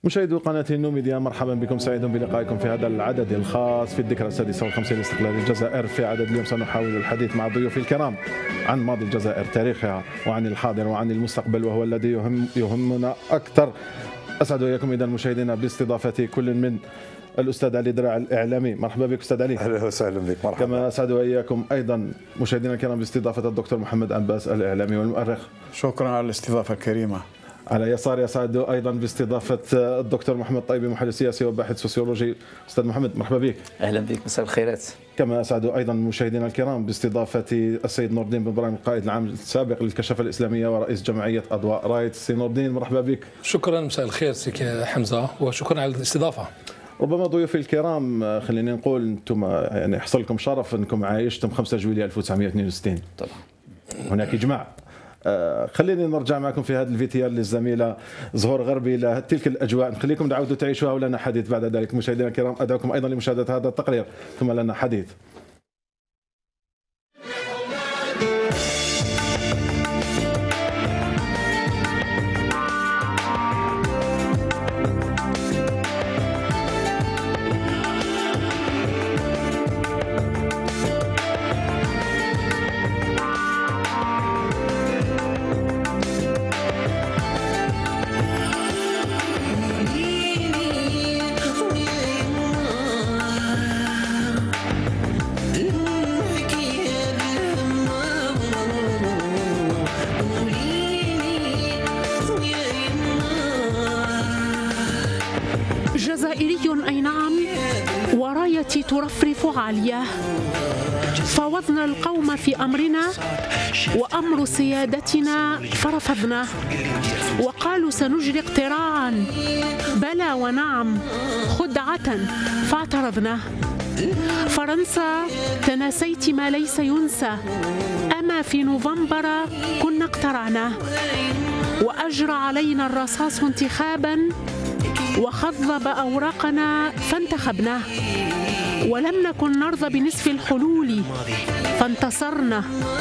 مشاهدو قناة النوميديا، مرحبا بكم، سعيد بلقائكم في هذا العدد الخاص في الذكرى السادسة والخمسين لاستقلال الجزائر. في عدد اليوم سنحاول الحديث مع ضيوفي الكرام عن ماضي الجزائر، تاريخها، وعن الحاضر وعن المستقبل، وهو الذي يهمنا أكثر. أسعد وإياكم إذا مشاهدينا باستضافة كل من الأستاذ علي دراع الإعلامي. مرحبا بك أستاذ علي. أهلا وسهلا بك. مرحبا. كما أسعد وإياكم أيضا مشاهدينا الكرام باستضافة الدكتور محمد أنباس الإعلامي والمؤرخ. شكرا على الاستضافة الكريمة. على يساري أسعد أيضا باستضافة الدكتور محمد طيبي، محلل سياسي وباحث سوسيولوجي. أستاذ محمد مرحبا بك. أهلا بك، مساء الخيرات. كما أسعد أيضا مشاهدينا الكرام باستضافة السيد نور الدين بن إبراهيم، القائد العام السابق للكشافة الإسلامية ورئيس جمعية أضواء رايت. سي نور الدين مرحبا بك. شكرا، مساء الخير سيك حمزة، وشكرا على الاستضافة. ربما ضيوفي الكرام خليني نقول أنتم يعني حصل لكم شرف أنكم عايشتم 5 جويلية 1962. طبعا هناك إجماع. خليني نرجع معكم في هذا الفيديو للزميلة زهور غربي إلى تلك الأجواء، نخليكم تعودوا تعيشوها ولنا حديث بعد ذلك. مشاهدينا الكرام أدعوكم أيضا لمشاهدة هذا التقرير ثم لنا حديث. جزائري أي نعم، ورايتي ترفرف عالية. فاوضنا القوم في أمرنا وأمر سيادتنا فرفضنا، وقالوا سنجري اقتراعا، بلى ونعم، خدعة فاعترضنا. فرنسا تناسيت ما ليس ينسى، أما في نوفمبر كنا اقترعنا، وأجرى علينا الرصاص انتخابا، وخضب أوراقنا فانتخبنا، ولم نكن نرضى بنصف الحلول، فانتصرنا.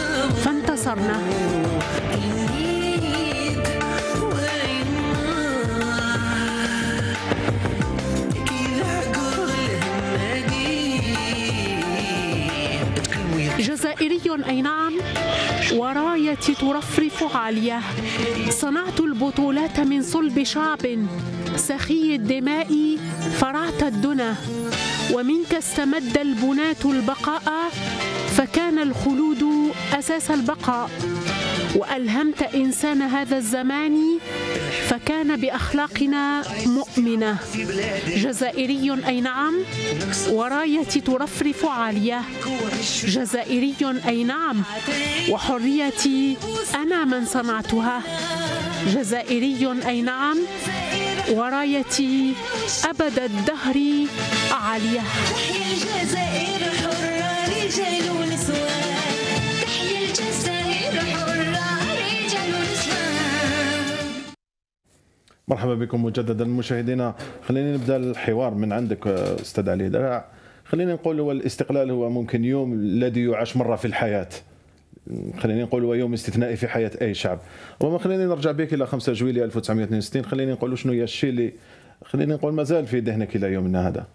جزائري أي نعم، ورايتي ترفرف عالية. صنعت البطولات من صلب شعب سخي الدماء، فرعت الدنا، ومنك استمد البنات البقاء، فكان الخلود أساس البقاء. وألهمت إنسان هذا الزمان، فكان بأخلاقنا مؤمنة. جزائري أي نعم، ورايتي ترفرف عالية. جزائري أي نعم، وحريتي أنا من صنعتها. جزائري أي نعم، ورايتي أبد الدهر عالية. تحيا الجزائر حرة، رجال ونسوان. تحيا الجزائر حرة، رجال ونسوان. مرحبا بكم مجددا مشاهدينا. خلينا نبدا الحوار من عندك استاذ علي دراع. خلينا نقول هو الاستقلال هو ممكن يوم الذي يعاش مرة في الحياة، خلينا نقول هو يوم استثنائي في حياة أي شعب. ربما خلينا نرجع بك إلى 5 جويلية 1962. خلينا نقول شنو هي الشيء اللي خلينا نقول مازال في ذهنك إلى يومنا هذا.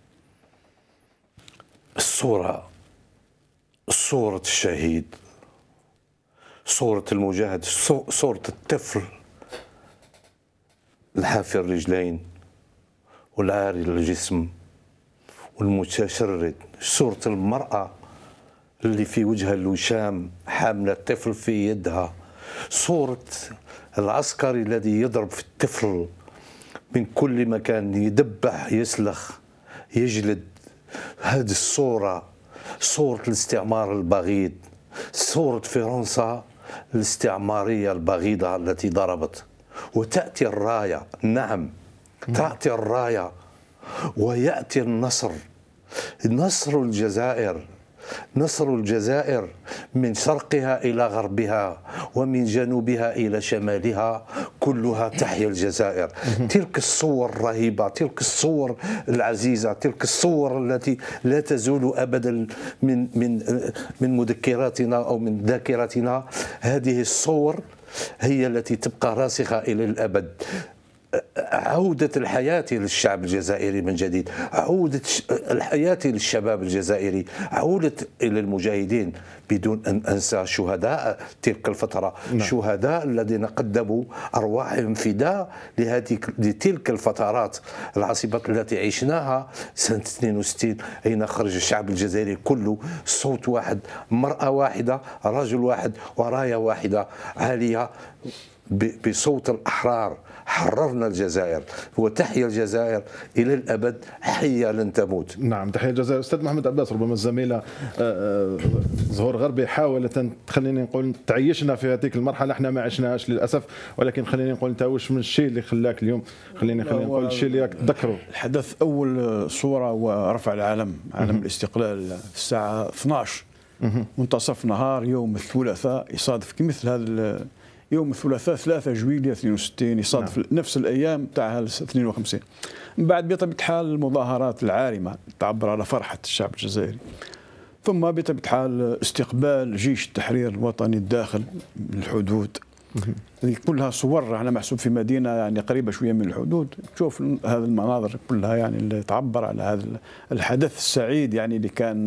صورة الشهيد، صورة المجاهد، صورة الطفل الحافي الرجلين والعاري الجسم والمتشرد، صورة المرأة اللي في وجهها الوشام حاملة الطفل في يدها، صورة العسكري الذي يضرب في الطفل من كل مكان، يدبح، يسلخ، يجلد. هذه الصورة صورة الاستعمار البغيض، صورة فرنسا الاستعمارية البغيضة التي ضربت. وتأتي الراية، نعم تأتي الراية، ويأتي النصر، نصر الجزائر، نصر الجزائر من شرقها إلى غربها ومن جنوبها إلى شمالها، كلها تحيا الجزائر. تلك الصور الرهيبة، تلك الصور العزيزة، تلك الصور التي لا تزول أبدا من مذكراتنا أو من ذاكرتنا. هذه الصور هي التي تبقى راسخة إلى الأبد. عودة الحياة للشعب الجزائري من جديد، عودة الحياة للشباب الجزائري، عودة إلى المجاهدين بدون أن أنسى شهداء تلك الفترة. شهداء الذين قدموا أرواحهم فداء لتلك الفترات العصيبة التي عشناها سنة 62، أين خرج الشعب الجزائري كله صوت واحد، مرأة واحدة، رجل واحد، وراية واحدة عالية بصوت الأحرار. حررنا الجزائر، وتحيا الجزائر إلى الأبد، حية لن تموت. نعم، تحيا الجزائر. أستاذ محمد عباس، ربما الزميلة زهور غربي حاولت خليني نقول تعيشنا في هذيك المرحلة، احنا ما عشناهاش للأسف، ولكن خليني نقول انت واش من الشيء اللي خلاك اليوم، خليني نقول الشيء اللي تذكره. الحدث أول صورة هو رفع العلم، علم الاستقلال في الساعة 12 منتصف نهار يوم الثلاثاء، يصادف كمثل هذا يوم الثلاثاء 3 جويلية 62، يصادف نفس الأيام تاع 52. من بعد بطبيعة الحال المظاهرات العارمة تعبر على فرحة الشعب الجزائري، ثم بطبيعة الحال استقبال جيش التحرير الوطني الداخل من الحدود. هذه كلها صور على محسوب في مدينة يعني قريبة شوية من الحدود، تشوف هذه المناظر كلها يعني اللي تعبر على هذا الحدث السعيد، يعني اللي كان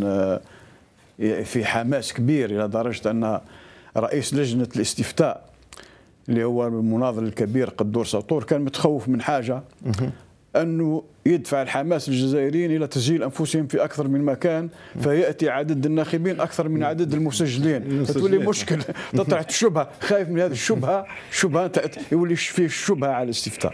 في حماس كبير إلى درجة أن رئيس لجنة الاستفتاء اللي هو المناضل الكبير قدور سطور كان متخوف من حاجة، أنه يدفع الحماس الجزائريين إلى تسجيل أنفسهم في أكثر من مكان، فيأتي عدد الناخبين أكثر من عدد المسجلين، فتولي مشكل، تطرح الشبهة، خايف من هذه الشبهة، يولي فيه الشبهة على الاستفتاء.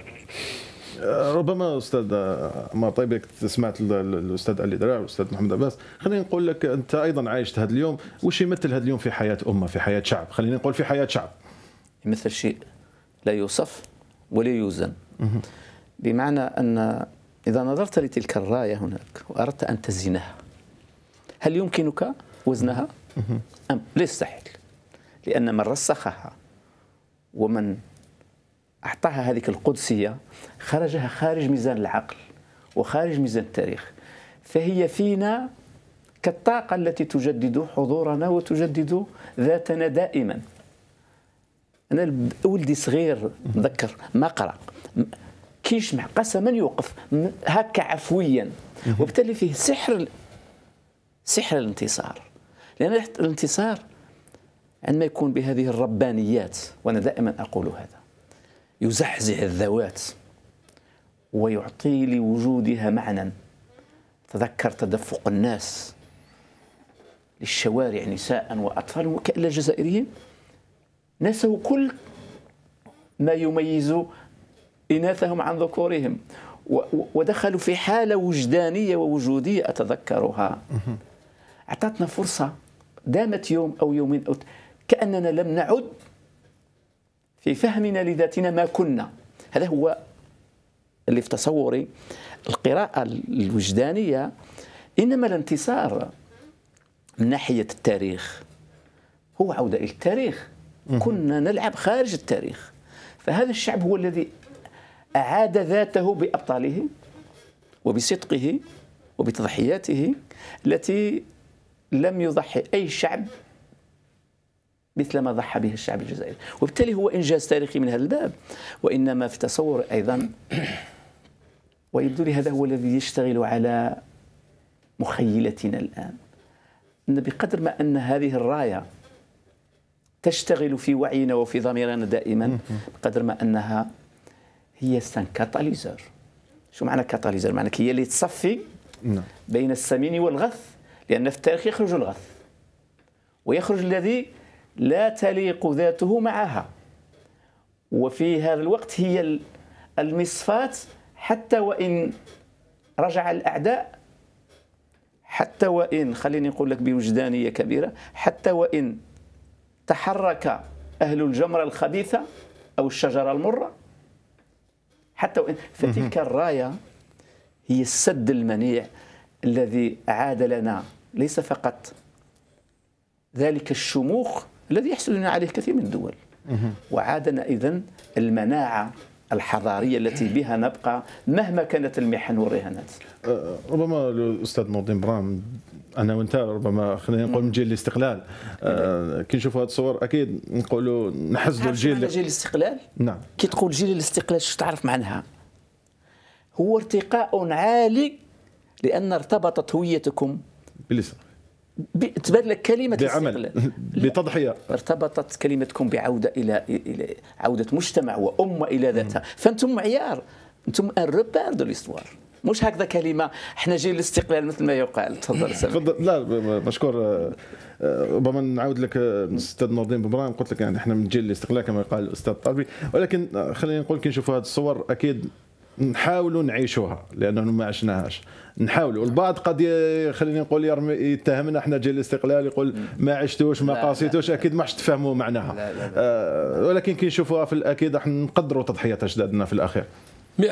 ربما استاذ عمار طيب سمعت الاستاذ علي دراع والاستاذ محمد عباس، خليني نقول لك انت ايضا عايشت هذا اليوم، وش يمثل هذا اليوم في حياه امه، في حياه شعب، خلينا نقول في حياه شعب؟ يمثل شيء لا يوصف ولا يوزن، بمعنى أن إذا نظرت لتلك الراية هناك وأردت أن تزنها، هل يمكنك وزنها؟ أم لا يستحيل، لأن من رسخها ومن أعطاها هذه القدسية خرجها خارج ميزان العقل وخارج ميزان التاريخ، فهي فينا كالطاقة التي تجدد حضورنا وتجدد ذاتنا دائما. أنا ولدي صغير نذكر ما قرأ كيش قسما يوقف هكا عفويا، وبالتالي فيه سحر الانتصار، لأن الانتصار عندما يكون بهذه الربانيات، وأنا دائما أقول هذا، يزحزح الذوات ويعطي لوجودها معنى. تذكر تدفق الناس للشوارع نساء وأطفال وكأن الجزائريين نسوا كل ما يميز إناثهم عن ذكورهم، ودخلوا في حالة وجدانية ووجودية أتذكرها، أعطتنا فرصة دامت يوم أو يومين أو كأننا لم نعد في فهمنا لذاتنا ما كنا. هذا هو اللي في تصوري القراءة الوجدانية. إنما الانتصار من ناحية التاريخ هو عودة إلى التاريخ، كنا نلعب خارج التاريخ، فهذا الشعب هو الذي أعاد ذاته بأبطاله وبصدقه وبتضحياته التي لم يضحي أي شعب مثل ما ضحى به الشعب الجزائري، وبالتالي هو إنجاز تاريخي من هذا الباب. وإنما في تصور أيضا، ويبدو لي هذا هو الذي يشتغل على مخيلتنا الآن، أن بقدر ما أن هذه الراية تشتغل في وعينا وفي ضميرنا دائما، بقدر ما أنها هي كاتاليزور. شو معنى كاتاليزور؟ معنى هي اللي تصفي بين السمين والغث، لأن في التاريخ يخرج الغث ويخرج الذي لا تليق ذاته معها، وفي هذا الوقت هي المصفاة، حتى وإن رجع الأعداء، حتى وإن خليني أقول لك بوجدانية كبيرة، حتى وإن تحرك أهل الجمرة الخبيثة أو الشجرة المرة، حتى وإن، فتلك الراية هي السد المنيع الذي أعاد لنا ليس فقط ذلك الشموخ الذي يحصلنا عليه كثير من الدول، وعادنا إذن المناعة الحضارية التي بها نبقى مهما كانت المحن والرهانات. ربما الأستاذ نور الدين برام انا وانت ربما خلينا نقول من جيل الاستقلال كي نشوفوا هذه الصور اكيد نقولوا نحسدوا الجيل جيل الاستقلال. نعم. كي تقول جيل الاستقلال شو تعرف معناها؟ هو ارتقاء عالي لان ارتبطت هويتكم بالاسم تبان لك كلمه بعمل الاستقلال بتضحيه، ارتبطت كلمتكم بعوده الى عوده مجتمع وامه الى ذاتها، فانتم معيار، انتم ان روبير دو ليستوار، مش هكذا كلمه احنا جيل الاستقلال مثل ما يقال. تفضل سامي. تفضل. لا مشكور. ربما نعاود لك استاذ نور الدين ببراهيم، قلت لك يعني احنا من جيل الاستقلال كما يقال الاستاذ طالبي، ولكن خلينا نقول كي نشوفوا هذه الصور اكيد نحاولوا نعيشوها لانه ما عشناهاش، نحاولوا. البعض قد خلينا نقول يتهمنا احنا جيل الاستقلال، يقول ما عشتوش ما قاسيتوش، اكيد ما عادش تفهموا معناها. لا. ولكن كي نشوفوها في الاكيد راح نقدروا تضحيات اجدادنا في الاخير 100%.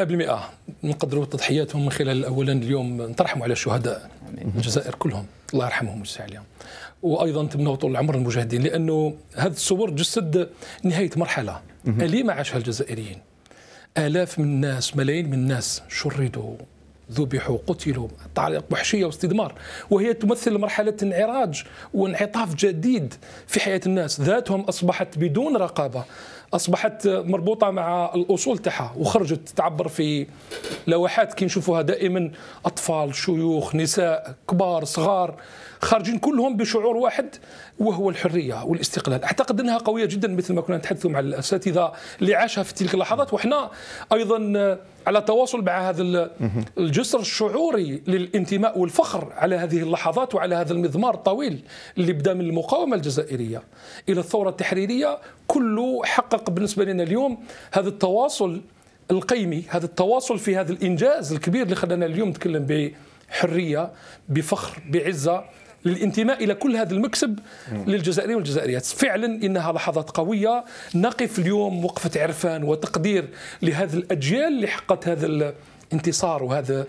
نقدروا تضحياتهم من خلال اولا اليوم نترحموا على الشهداء الجزائر كلهم، الله يرحمهم ويسع عليهم، وايضا تمنوا طول العمر المجاهدين، لانه هذه الصور جسد نهايه مرحله اليمه عاشها الجزائريين. آلاف من الناس، ملايين من الناس شردوا، ذبحوا، قتلوا، طريقة وحشية واستدمار، وهي تمثل مرحلة انعراج وانعطاف جديد في حياة الناس. ذاتهم أصبحت بدون رقابة، أصبحت مربوطة مع الأصول تاعها، وخرجت تعبر في لوحات كي نشوفوها دائما أطفال، شيوخ، نساء، كبار، صغار، خارجين كلهم بشعور واحد وهو الحرية والاستقلال. أعتقد أنها قوية جدا مثل ما كنا نتحدث مع الأساتذة اللي عاشها في تلك اللحظات، وإحنا أيضا على تواصل مع هذا الجسر الشعوري للانتماء والفخر على هذه اللحظات وعلى هذا المضمار الطويل اللي بدأ من المقاومة الجزائرية إلى الثورة التحريرية. كله حقق بالنسبة لنا اليوم هذا التواصل القيمي، هذا التواصل في هذا الإنجاز الكبير اللي خلانا اليوم نتكلم بحرية، بفخر، بعزة، للانتماء إلى كل هذا المكسب للجزائريين والجزائريات. فعلا إنها لحظات قوية، نقف اليوم وقفة عرفان وتقدير لهذه الأجيال اللي حققت هذا الانتصار وهذا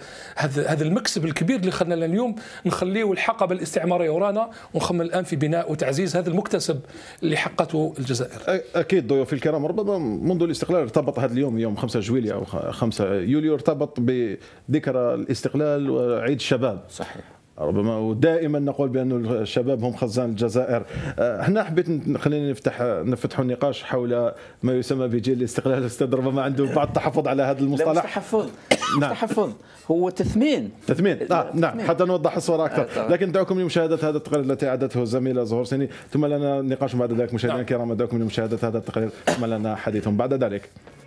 المكسب الكبير اللي خلنا اليوم نخليه الحقبة الاستعمارية ورانا، ونخمم الآن في بناء وتعزيز هذا المكتسب اللي حققته الجزائر. أكيد ضيوفي الكرام، ربما منذ الاستقلال ارتبط هذا اليوم، يوم 5 جويلية أو 5 يوليو، ارتبط بذكرى الاستقلال وعيد الشباب. صحيح. ربما ودائما نقول بأن الشباب هم خزان الجزائر. احنا حبيت خلينا نفتحوا النقاش حول ما يسمى بجيل الاستقلال. الاستاذ ربما عنده بعض التحفظ على هذا المصطلح. لا، مش تحفظ. نعم. تحفظ هو تثمين. نعم، حتى نوضح الصورة أكثر. لكن دعوكم لمشاهدة هذا التقرير التي أعدته الزميلة زهور سيني، ثم لنا نقاش بعد ذلك. مشاهدينا الكرام، دعوكم لمشاهدة هذا التقرير ثم لنا حديث بعد ذلك.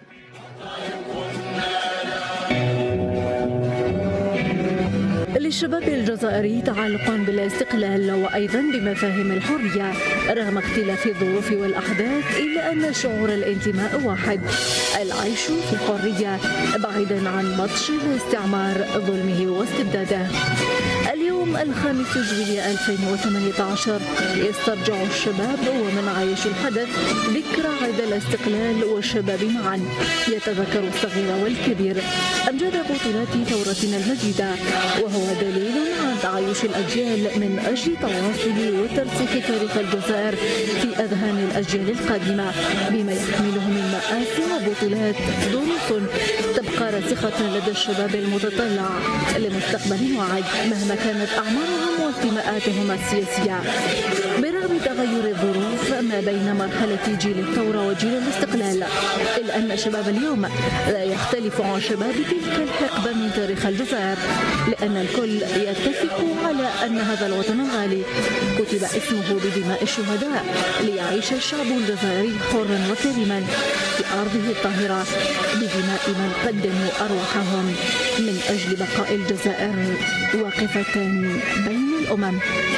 للشباب الجزائري تعلق بالاستقلال وأيضا بمفاهيم الحرية رغم اختلاف الظروف والأحداث، إلا أن شعور الانتماء واحد: العيش في حرية بعيدا عن بطش الاستعمار، ظلمه واستبداده. اليوم 5 جويلية 2018 يسترجع الشباب ومن عايش الحدث ذكرى عيد الاستقلال والشباب معا، يتذكر الصغير والكبير أمجاد بطولات ثورتنا المجيدة، وهو دليل على تعايش الأجيال من أجل تواصل وترسيخ تاريخ الجزائر في أذهان الأجيال القادمة بما يحمله من مآسي وبطولات، دروس تبقى راسخة لدى الشباب المتطلع لمستقبل واعد مهما كانت أعمارهم وانتماءاتهم السياسية. برغم تغير الظروف ما بين مرحلة جيل الثورة وجيل الاستقلال، إلا أن شباب اليوم لا يختلف عن شباب تلك الحقبة من تاريخ الجزائر، لأن الكل يتفق على أن هذا الوطن الغالي كتب اسمه بدماء الشهداء ليعيش الشعب الجزائري حرا وكريما في أرضه الطاهرة بدماء من قدموا أرواحهم من أجل بقاء الجزائر واقفة بين الأمم.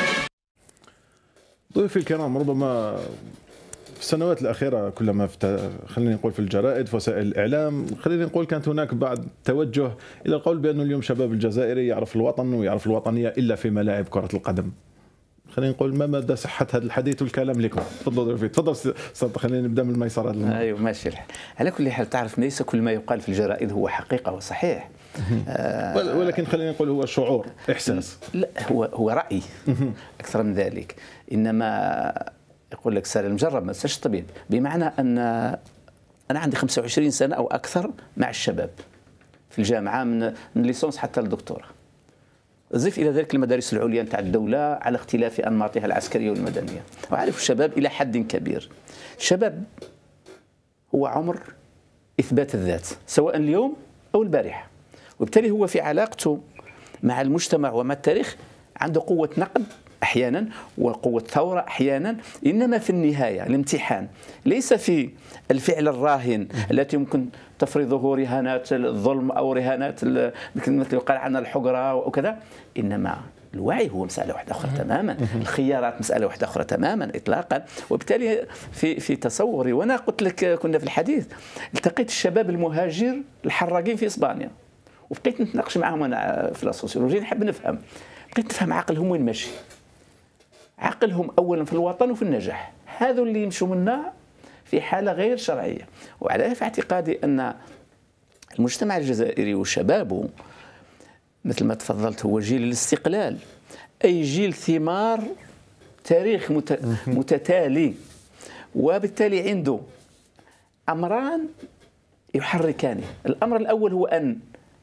ضيوفي الكرام، ربما في السنوات الأخيرة كلما خلينا نقول في الجرائد في وسائل الإعلام، خلينا نقول كانت هناك بعض توجه إلى القول بأن اليوم شباب الجزائري يعرف الوطن ويعرف الوطنية إلا في ملاعب كرة القدم. خلينا نقول ما مدى صحة هذا الحديث والكلام لكم؟ تفضلوا ضيوفي. تفضل استاذ، خلينا نبدأ من الميسر. أيوه ماشي. على كل حال تعرف ليس كل ما يقال في الجرائد هو حقيقة وصحيح. ولكن خلينا نقول هو شعور، إحساس. لا، هو رأي أكثر من ذلك. إنما يقول لك سالم المجرب ما سالش الطبيب، بمعنى أن أنا عندي 25 سنة أو أكثر مع الشباب في الجامعة، من الليسونس حتى الدكتوراه. ضيف الى ذلك المدارس العليا نتاع الدوله على اختلاف انماطها العسكريه والمدنيه. وعارف الشباب الى حد كبير، الشباب هو عمر اثبات الذات سواء اليوم او البارحه، وبالتالي هو في علاقته مع المجتمع ومع التاريخ عنده قوه نقد احيانا وقوه ثوره احيانا، انما في النهايه الامتحان ليس في الفعل الراهن التي ممكن تفرضه رهانات الظلم او رهانات مثل يقال عنها الحجره وكذا، انما الوعي هو مسألة واحدة أخرى تماما، الخيارات مسألة واحدة أخرى تماما إطلاقا. وبالتالي في تصوري، وأنا قلت لك كنا في الحديث التقيت الشباب المهاجر الحراقين في إسبانيا وبقيت نتناقش معهم أنا في السوسيولوجيا، نحب نفهم، بقيت نفهم عقلهم وين ماشي. عقلهم أولا في الوطن وفي النجاح، هذا اللي يمشوا منا في حالة غير شرعية. وعلى في اعتقادي أن المجتمع الجزائري وشبابه مثل ما تفضلت هو جيل الاستقلال، أي جيل ثمار تاريخ متتالي، وبالتالي عنده أمران يحركانه. الأمر الأول هو أن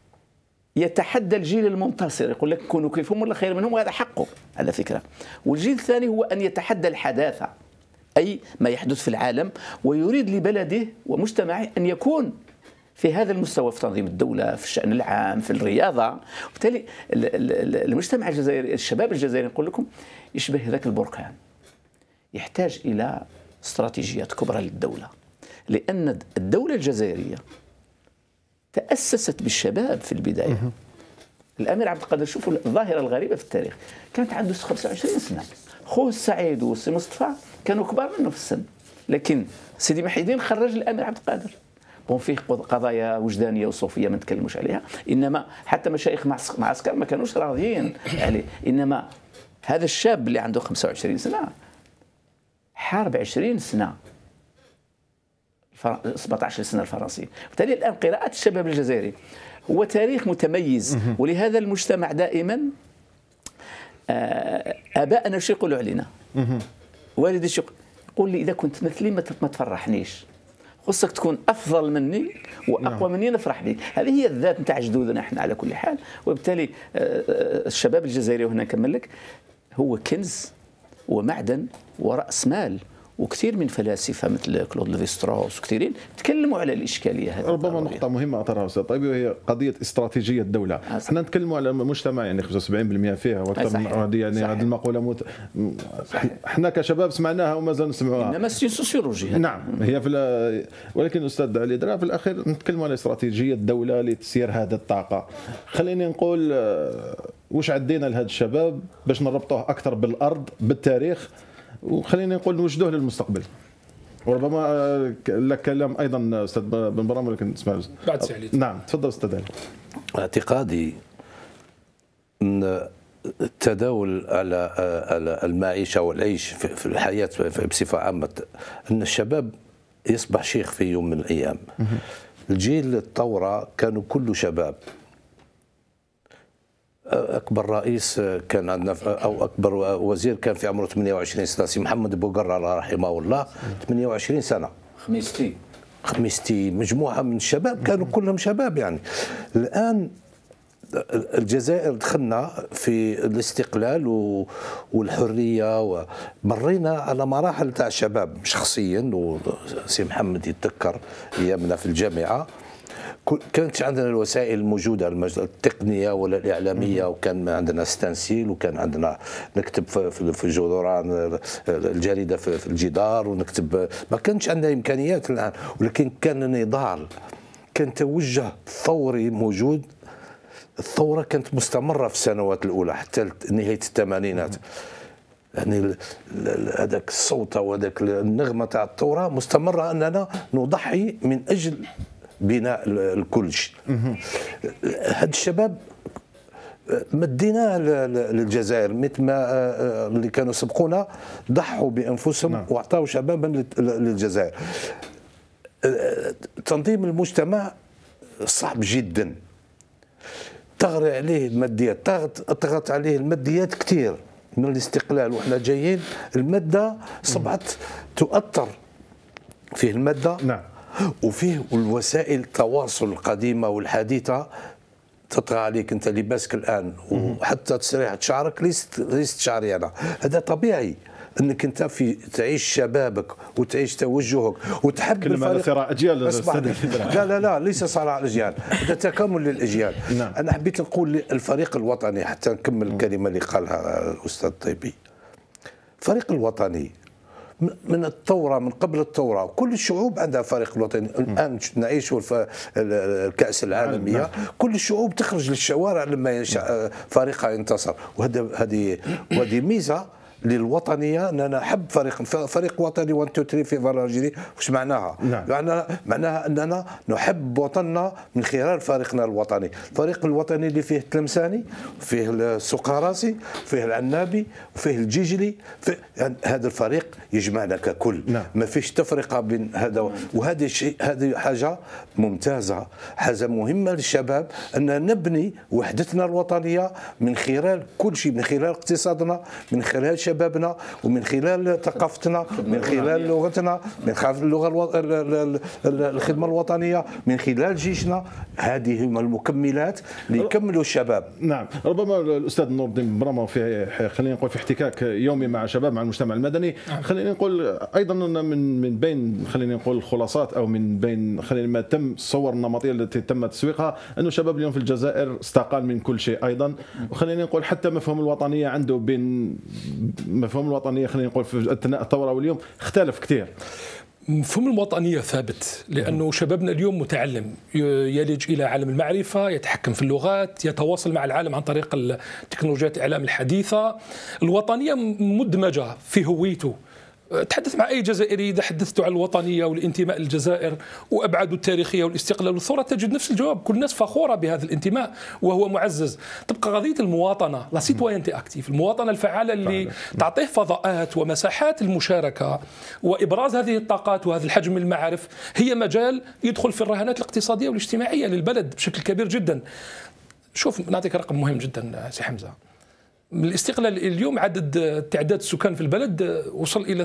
يتحدى الجيل المنتصر، يقول لك كونوا كيفهم ولا خير منهم، وهذا حقه على فكرة. والجيل الثاني هو أن يتحدى الحداثة، أي ما يحدث في العالم، ويريد لبلده ومجتمعه أن يكون في هذا المستوى في تنظيم الدولة، في الشأن العام، في الرياضة. وبالتالي المجتمع الجزائري، الشباب الجزائري نقول لكم يشبه ذاك البركان، يحتاج إلى استراتيجيات كبرى للدولة، لأن الدولة الجزائرية تأسست بالشباب في البداية. الأمير عبد القادر، شوفوا الظاهرة الغريبة في التاريخ، كانت عنده 25 سنة، خوه السعيد والسي مصطفى كانوا كبار منه في السن، لكن سيدي محي الدين خرج الأمير عبد القادر. فيه قضايا وجدانيه وصوفيه ما نتكلموش عليها، انما حتى مشايخ معسكر ما كانوش راضيين عليه. انما هذا الشاب اللي عنده 25 سنه حارب 20 سنه 17 سنه الفرنسيين. بالتالي الان قراءه الشباب الجزائري هو تاريخ متميز، ولهذا المجتمع دائما ابائنا شو يقولوا علينا؟ والدي شو يقول لي؟ اذا كنت مثلي ما تفرحنيش، خصك تكون افضل مني واقوى مني نفرح بك. هذه هي الذات نتاع جدودنا احنا على كل حال. وبالتالي الشباب الجزائري، وهنا نكمل لك، هو كنز ومعدن وراس مال. وكثير من فلاسفه مثل كلود ليفي ستراوس وكثيرين تكلموا على الاشكاليه هذه. ربما نقطه مهمه اثرها استاذ طيب، وهي قضيه استراتيجيه الدوله. احنا نتكلموا على مجتمع يعني 75% فيها واكثر من هذه، يعني هذه المقوله احنا كشباب سمعناها وما زال نسمعوها، انما سوسيولوجي. نعم هي ولكن استاذ علي درا في الاخير نتكلموا على استراتيجيه الدوله لتسيير هذه الطاقه. خليني نقول واش عدينا لهذا الشباب باش نربطوه اكثر بالارض بالتاريخ، وخلينا نقول نوجدوه للمستقبل. وربما لك كلام ايضا استاذ بن برام، ولكن اسمع بعد سعيد. نعم تفضل استاذ علي. اعتقادي ان التداول على المعيشه والعيش في الحياه بصفه عامه، ان الشباب يصبح شيخ في يوم من الايام. الجيل الثوره كانوا كله شباب. اكبر رئيس كان عندنا او اكبر وزير كان في عمره 28 سنه، سي محمد بوقرة رحمه الله، 28 سنه. خميستي مجموعه من الشباب كانوا كلهم شباب. يعني الان الجزائر دخلنا في الاستقلال والحريه، ومرينا على مراحل تاع الشباب شخصيا. وسي محمد يتذكر ايامنا في الجامعه كانت عندنا الوسائل الموجوده التقنيه ولا الاعلاميه، وكان عندنا ستانسيل، وكان عندنا نكتب في الجدران الجريده في الجدار ونكتب. ما كانش عندنا امكانيات الان، ولكن كان نضال، كان توجه ثوري موجود. الثوره كانت مستمره في السنوات الاولى حتى نهايه الثمانينات. يعني هذاك الصوت وهذاك النغمه تاع الثوره مستمره، اننا نضحي من اجل بناء الكل شيء. هاد الشباب مديناه للجزائر، مثل ما اللي كانوا سبقونا ضحوا بانفسهم واعطاوا شبابا للجزائر. تنظيم المجتمع صعب جدا، تغري عليه الماديات، طغت عليه الماديات كثير من الاستقلال. واحنا جايين الماده صبحت تؤثر فيه الماده. نعم. وفيه الوسائل التواصل القديمه والحديثه تطغى عليك انت لباسك الان وحتى تسريحه شعرك ليست شعري انا، هذا طبيعي انك انت تعيش شبابك وتعيش توجهك وتحب كلمة على صراع اجيال. لا ليس صراع الاجيال، هذا تكامل للاجيال. نعم. انا حبيت نقول الفريق الوطني حتى نكمل الكلمه اللي قالها الاستاذ طيبي. الفريق الوطني من الثوره، من قبل الثوره كل الشعوب عندها فريق وطني. الان نعيش الكأس العالميه، كل الشعوب تخرج للشوارع لما فريقها ينتصر، وهذه ميزه للوطنيه. ان انا احب فريق وطني 1 2 3 في فالنجيري. واش معناها؟ نعم. معناها اننا نحب وطننا من خلال فريقنا الوطني. الفريق الوطني اللي فيه التلمساني، فيه السقاراسي، فيه العنابي، فيه الجيجلي، يعني هذا الفريق يجمعنا ككل. نعم. ما فيش تفرقه بين هذا وهذا الشيء. هذه حاجه ممتازه، حاجه مهمه للشباب ان نبني وحدتنا الوطنيه من خلال كل شيء، من خلال اقتصادنا، من خلال شبابنا، ومن خلال ثقافتنا، من خلال لغتنا، من خلال الخدمه الوطنيه، من خلال جيشنا. هذه هم المكملات اللي يكملوا الشباب. نعم. ربما الاستاذ نور الدين برما خلينا نقول في احتكاك يومي مع شباب، مع المجتمع المدني. خلينا نقول ايضا من بين خلينا نقول الخلاصات او من بين خلينا ما تم الصور النمطيه التي تم تسويقها، انه الشباب اليوم في الجزائر استقال من كل شيء ايضا. وخلينا نقول حتى مفهوم الوطنيه عنده بين مفهوم الوطنيه خلينا نقول في اثناء الثوره واليوم اختلف كثير. مفهوم الوطنية ثابت، لأنه شبابنا اليوم متعلم، يلج إلى عالم المعرفة، يتحكم في اللغات، يتواصل مع العالم عن طريق التكنولوجيات الإعلام الحديثة. الوطنية مدمجة في هويته. تحدث مع أي جزائري إذا حدثته عن الوطنية والانتماء للجزائر وأبعاده التاريخية والاستقلال والثورة تجد نفس الجواب. كل الناس فخورة بهذا الانتماء وهو معزز. تبقى قضية المواطنة، لا سيتوينتي أكتيف، المواطنة الفعالة اللي تعطيه فضاءات ومساحات المشاركة وإبراز هذه الطاقات وهذا الحجم من المعارف، هي مجال يدخل في الرهانات الاقتصادية والاجتماعية للبلد بشكل كبير جدا. شوف نعطيك رقم مهم جدا سي حمزة. من الاستقلال اليوم عدد تعداد السكان في البلد وصل الى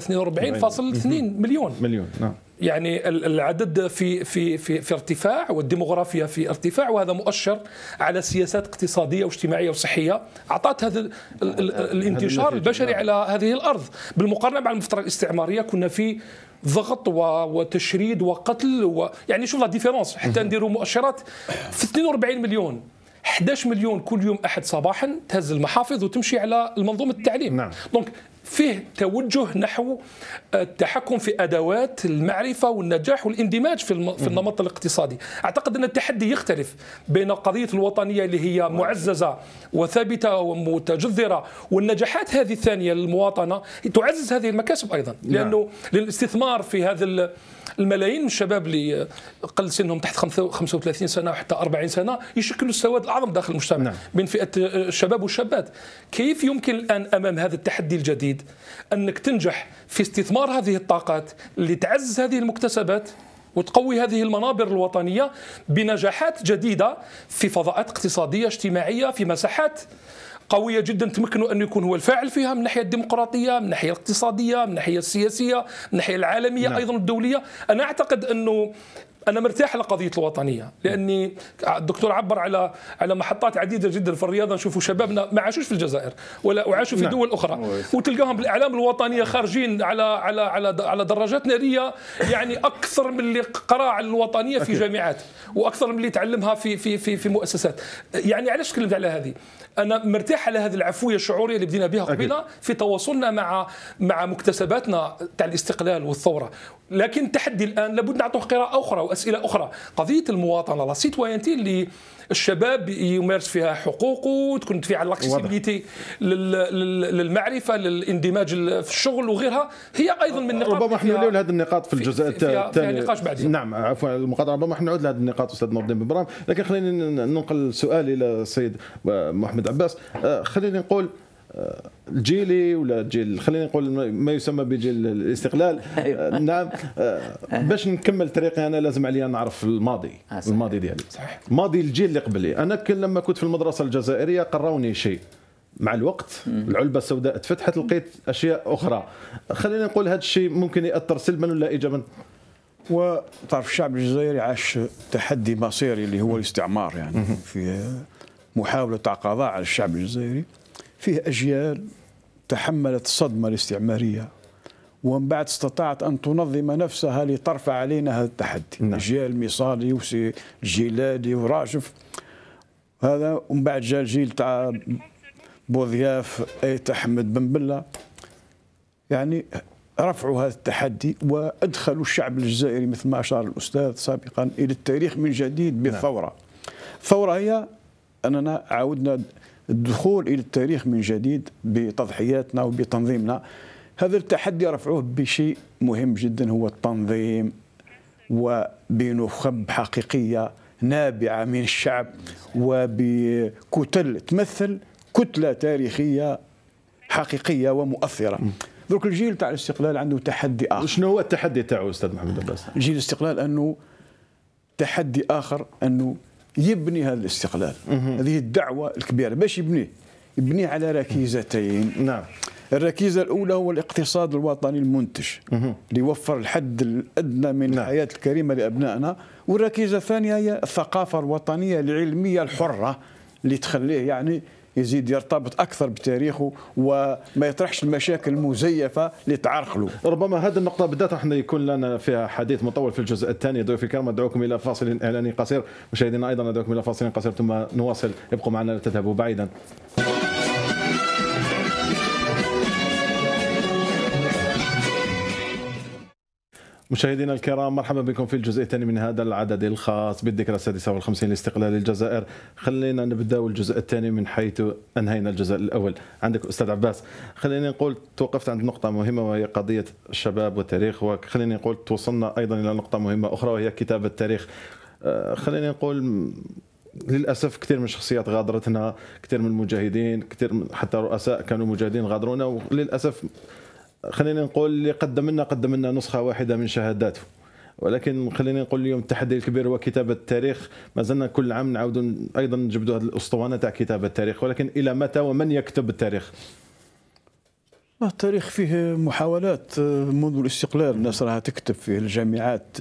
42.2 مليون. نعم. يعني العدد في ارتفاع، والديموغرافيا في ارتفاع، وهذا مؤشر على سياسات اقتصاديه واجتماعيه وصحيه اعطت هذا الانتشار البشري على هذه الارض. بالمقارنه مع الفتره الاستعماريه كنا في ضغط وتشريد وقتل يعني شوف لا ديفيرونس حتى نديروا مؤشرات في 42 مليون. 11 مليون كل يوم أحد صباحا تهز المحافظ وتمشي على المنظومة التعليم. نعم. دونك فيه توجه نحو التحكم في أدوات المعرفة والنجاح والاندماج في النمط الاقتصادي. أعتقد أن التحدي يختلف بين قضية الوطنية اللي هي معززة وثابتة ومتجذرة، والنجاحات هذه الثانية للمواطنة تعزز هذه المكاسب أيضا، لأنه للاستثمار في هذا الملايين من الشباب اللي قل سنهم تحت 35 سنة وحتى 40 سنة يشكلوا السواد الأعظم داخل المجتمع. نعم. بين فئة الشباب والشابات. كيف يمكن الآن أمام هذا التحدي الجديد أنك تنجح في استثمار هذه الطاقات اللي تعزز هذه المكتسبات وتقوي هذه المنابر الوطنية بنجاحات جديدة في فضاءات اقتصادية اجتماعية في مساحات قوية جدا تمكنه أن يكون هو الفاعل فيها من الناحية الديمقراطية، من الناحية الاقتصادية، من الناحية السياسية، من الناحية العالمية. نعم. أيضا الدولية. أنا أعتقد أنه أنا مرتاح على قضية الوطنية، لأني الدكتور عبر على محطات عديدة جدا في الرياضة. نشوفوا شبابنا ما عاشوش في الجزائر وعاشوا في دول أخرى، وتلقاهم بالأعلام الوطنية خارجين على دراجات نارية، يعني أكثر من اللي قرأ على الوطنية في جامعات وأكثر من اللي تعلمها في مؤسسات. يعني علاش تكلمت على هذه؟ أنا مرتاح على هذه العفوية الشعورية اللي بدينا بها قبيلة في تواصلنا مع مكتسباتنا تاع الاستقلال والثورة. لكن التحدي الآن لابد نعطوه قراءة أخرى وأسئلة أخرى. قضية المواطنة لا سيتوينتي اللي الشباب يمارس فيها حقوقه، تكون فيها الاكسسيبيليتي للمعرفة، للاندماج في الشغل وغيرها، هي أيضا من النقاط. ربما احنا نعود لهذه النقاط في الجزء الثاني. فيها نقاش بعدين. نعم عفوا المقاطعة. ربما احنا نعود لهذه النقاط أستاذ نور الدين ببرام، لكن خلينا ننقل سؤالي إلى السيد محمد عباس. خلينا نقول الجيلي ولا جيل خلينا نقول ما يسمى بجيل الاستقلال. نعم. باش نكمل طريقي انا لازم علي نعرف الماضي. الماضي ديالي. صحيح. ماضي الجيل اللي قبلي. انا لما كنت في المدرسه الجزائريه قراوني شيء، مع الوقت العلبه السوداء تفتحت لقيت اشياء اخرى. خلينا نقول هذا الشيء ممكن ياثر سلبا ولا ايجابا؟ وطرف الشعب الجزائري عاش تحدي مصيري اللي هو الاستعمار، يعني في محاولة تاع قضاء على الشعب الجزائري، فيه أجيال تحملت الصدمة الاستعمارية ومن بعد استطاعت أن تنظم نفسها لترفع علينا هذا التحدي. أجيال مصالي وسي الجيلاني وراجف هذا، ومن بعد جاء الجيل تاع بوضياف أيت أحمد بن بلة، يعني رفعوا هذا التحدي وأدخلوا الشعب الجزائري مثل ما أشار الأستاذ سابقا إلى التاريخ من جديد بالثورة. الثورة هي أننا عاودنا الدخول إلى التاريخ من جديد بتضحياتنا وبتنظيمنا. هذا التحدي رفعوه بشيء مهم جدا، هو التنظيم وبنخب حقيقية نابعة من الشعب وبكتل تمثل كتلة تاريخية حقيقية ومؤثرة. درك الجيل تاع الاستقلال عنده تحدي آخر. شنو هو التحدي تاعو أستاذ محمد عباس؟ جيل الاستقلال أنه تحدي آخر أنه يبني هذا الاستقلال. هذه الدعوة الكبيرة باش يبنيه على ركيزتين. نعم. الركيزة الأولى هو الاقتصاد الوطني المنتج ليوفر الحد الأدنى من الحياة الكريمة لأبنائنا، والركيزة الثانية هي الثقافة الوطنية العلمية الحرة اللي تخليه يعني يزيد يرتبط أكثر بتاريخه وما يطرحش المشاكل المزيفة اللي تعرقله. ربما هذه النقطة بالذات راح يكون لنا فيها حديث مطول في الجزء الثاني. ضيوفي الكرام أدعوكم إلى فاصل إعلاني قصير، مشاهدينا أيضا أدعوكم إلى فاصل قصير ثم نواصل. ابقوا معنا لا تذهبوا بعيدا. مشاهدينا الكرام، مرحبا بكم في الجزء الثاني من هذا العدد الخاص بالذكرى السادسة والخمسين لاستقلال الجزائر. خلينا نبدأ الجزء الثاني من حيث أنهينا الجزء الأول. عندك أستاذ عباس، خليني نقول توقفت عند نقطة مهمة وهي قضية الشباب والتاريخ، وخليني نقول توصلنا أيضا إلى نقطة مهمة أخرى وهي كتابة التاريخ. خليني نقول للأسف كثير من الشخصيات غادرتنا، كثير من المجاهدين، كثير حتى رؤساء كانوا مجاهدين غادرونا، وللأسف خلينا نقول اللي قدم لنا نسخة واحدة من شهاداته. ولكن خلينا نقول اليوم التحدي الكبير هو كتابة التاريخ. ما زلنا كل عام نعاودوا أيضا نجبدوا هذه الأسطوانة تاع كتابة التاريخ، ولكن إلى متى ومن يكتب التاريخ؟ التاريخ فيه محاولات منذ الاستقلال، الناس راها تكتب في الجامعات،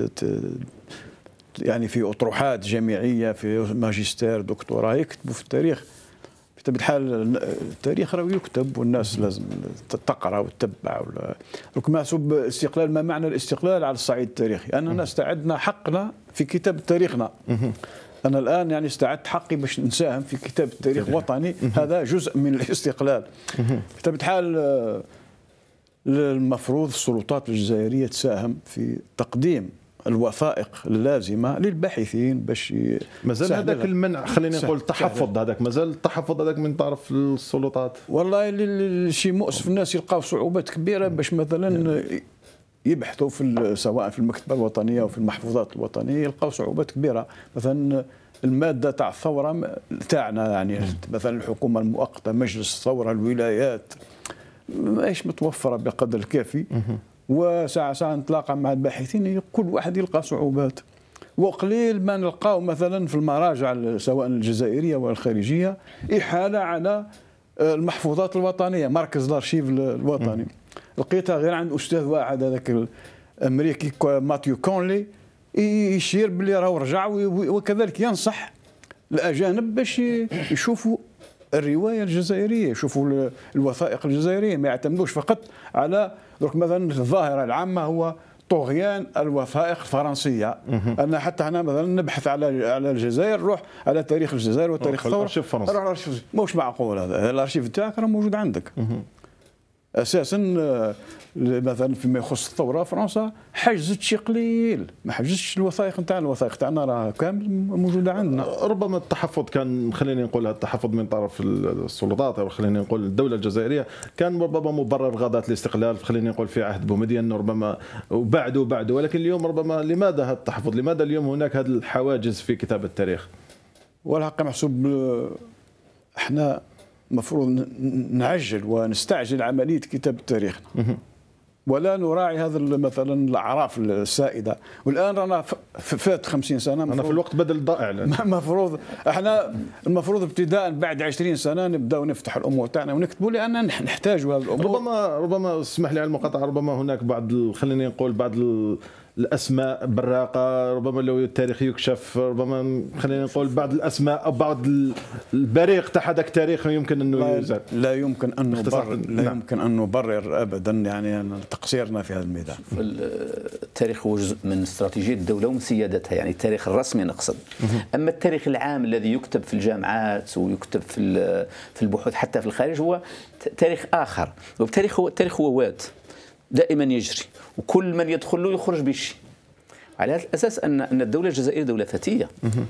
يعني في أطروحات جامعية، في ماجستير دكتوراه يكتبوا في التاريخ. بطبيعة الحال التاريخ راه يكتب والناس لازم تقرا وتتبع. محسوب الاستقلال، ما معنى الاستقلال على الصعيد التاريخي؟ أننا استعدنا حقنا في كتابة تاريخنا. أنا الآن يعني استعدت حقي باش نساهم في كتابة تاريخ وطني، هذا جزء من الاستقلال. بطبيعة الحال المفروض السلطات الجزائرية تساهم في تقديم الوثائق اللازمه للباحثين باش مازال هذاك المنع، خلينا نقول التحفظ هذاك، مازال التحفظ هذاك من طرف السلطات. والله شيء مؤسف، الناس يلقاو صعوبات كبيره باش مثلا يبحثوا سواء في المكتبه الوطنيه او في المحفوظات الوطنيه، يلقاو صعوبات كبيره. مثلا الماده تاع الثوره تاعنا، يعني مثلا الحكومه المؤقته، مجلس الثوره، الولايات، ماهيش متوفره بقدر الكافي. وساعة نتلاقى مع الباحثين كل واحد يلقى صعوبات، وقليل ما نلقاو مثلا في المراجع سواء الجزائرية ولا الخارجية إحالة على المحفوظات الوطنية، مركز الأرشيف الوطني. لقيتها غير عند أستاذ واحد هذاك الأمريكي ماتيو كونلي يشير باللي راهو رجع، وكذلك ينصح الأجانب باش يشوفوا الرواية الجزائرية، يشوفوا الوثائق الجزائرية، ما يعتمدوش فقط على درك مثلا الظاهرة العامة هو طغيان الوثائق الفرنسية. أنا حتى هنا مثلا نبحث على الجزائر، نروح على تاريخ الجزائر وتاريخ الثورة، نروح الأرشيف. مش معقول هذا، الأرشيف تاعك راه موجود عندك. اساسا مثلا فيما يخص الثوره فرنسا حجزت شي قليل، ما حجزتش الوثائق نتاعنا، الوثائق تاعنا راه كامل موجوده عندنا. ربما التحفظ كان، خليني نقول التحفظ من طرف السلطات، او خليني نقول الدوله الجزائريه، كان ربما مبرر غداة الاستقلال، خليني نقول في عهد بومدين ربما وبعده، ولكن اليوم ربما لماذا هذا التحفظ؟ لماذا اليوم هناك هذه الحواجز في كتابه التاريخ؟ والحق محسوب احنا المفروض نعجل ونستعجل عمليه كتابه تاريخنا، ولا نراعي هذا مثلا الاعراف السائده. والان رانا فات 50 سنه، انا في الوقت بدل ضائع. المفروض احنا المفروض ابتداء بعد 20 سنه نبداو نفتح الامور تاعنا ونكتبوا، لان نحتاج هذه الامور. ربما اسمح لي على المقاطعه، ربما هناك بعض خليني نقول بعض الاسماء براقه، ربما لو التاريخ يكشف، ربما خلينا نقول بعض الاسماء او بعض البريق تاع هذاك التاريخ يمكن انه يزال. لا يمكن ان نبرر، لا يمكن ان نبرر ابدا يعني تقصيرنا في هذا الميدان. التاريخ هو جزء من استراتيجيه الدوله ومن سيادتها، يعني التاريخ الرسمي نقصد. اما التاريخ العام الذي يكتب في الجامعات ويكتب في البحوث حتى في الخارج هو تاريخ اخر، التاريخ هو واد دائما يجري، وكل من يدخل له يخرج بشيء. على هذا الاساس ان الدوله الجزائريه دوله فتيه،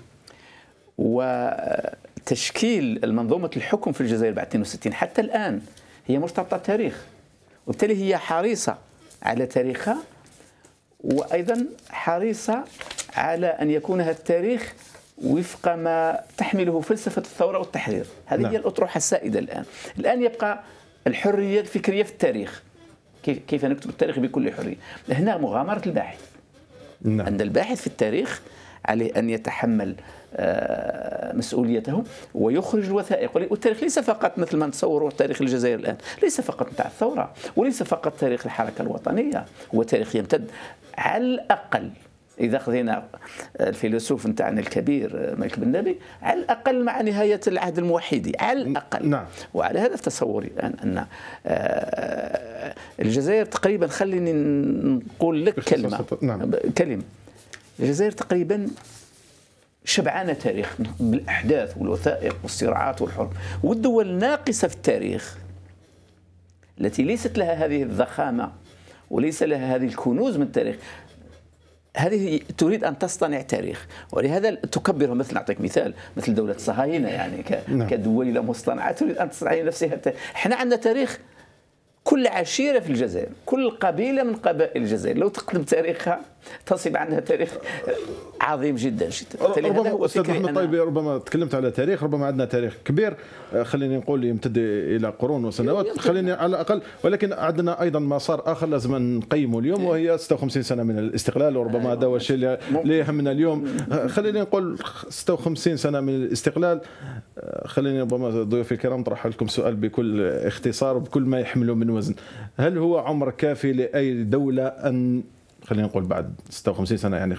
وتشكيل المنظومه الحكم في الجزائر بعد 62 حتى الان هي مرتبطه بالتاريخ، وبالتالي هي حريصه على تاريخها، وايضا حريصه على ان يكون هذا التاريخ وفق ما تحمله فلسفه الثوره والتحرير. هذه هي الاطروحه السائده الان يبقى الحريه الفكريه في التاريخ، كيف نكتب التاريخ بكل حريه. هنا مغامره الباحث، أن الباحث في التاريخ عليه أن يتحمل مسؤوليته ويخرج الوثائق. والتاريخ ليس فقط مثل ما نتصور تاريخ الجزائر الآن، ليس فقط نتاع الثورة، وليس فقط تاريخ الحركة الوطنية، هو تاريخ يمتد على الأقل، إذا خذينا الفيلسوف نتاعنا الكبير مالك بن نبي، على الأقل مع نهاية العهد الموحدي، على الأقل. نعم. وعلى هذا في تصوري أن الجزائر تقريبا، خليني نقول لك كلمة. الجزائر تقريبا شبعانة تاريخ بالأحداث والوثائق والصراعات والحرب، والدول الناقصة في التاريخ التي ليست لها هذه الضخامة وليس لها هذه الكنوز من التاريخ، هذه تريد أن تصطنع تاريخ، ولهذا تكبرها. مثل نعطيك مثال، مثل دولة الصهاينة يعني كدولة مصطنعة تريد أن تصنع نفسها. احنا عندنا تاريخ، كل عشيرة في الجزائر، كل قبيلة من قبائل الجزائر لو تقدم تاريخها تصيب عندها تاريخ عظيم جدا جدا. ربما أستاذ محمد طيبي، ربما تكلمت على تاريخ، ربما عندنا تاريخ كبير خليني نقول يمتد إلى قرون وسنوات، خليني على الأقل، ولكن عندنا أيضا مسار آخر لازم نقيمه اليوم، وهي 56 سنة من الاستقلال، وربما هذا هو الشيء اللي يهمنا اليوم. خليني نقول 56 سنة من الاستقلال. خليني ربما ضيوفي الكرام طرح لكم سؤال بكل اختصار وبكل ما يحمله من وزن. هل هو عمر كافي لأي دولة أن خلينا نقول بعد 56 سنة يعني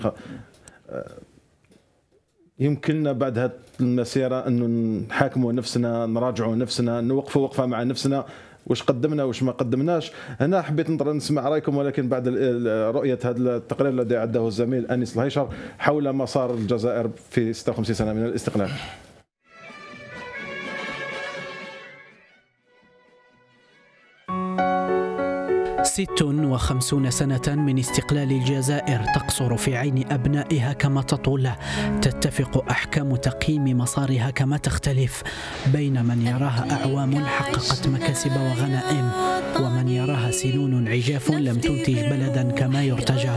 يمكننا بعد هذه المسيرة أن نحاكموا نفسنا، نراجعوا نفسنا، نوقفوا وقفة مع نفسنا، واش قدمنا واش ما قدمناش؟ هنا حبيت نسمع رايكم، ولكن بعد رؤية هذا التقرير الذي عده الزميل أنيس الهيشر حول مسار الجزائر في 56 سنة من الاستقلال. 56 سنة من استقلال الجزائر تقصر في عين أبنائها كما تطول، تتفق أحكام تقييم مسارها كما تختلف، بين من يراها أعوام حققت مكاسب وغنائم، ومن يراها سنون عجاف لم تنتج بلدا كما يرتجى.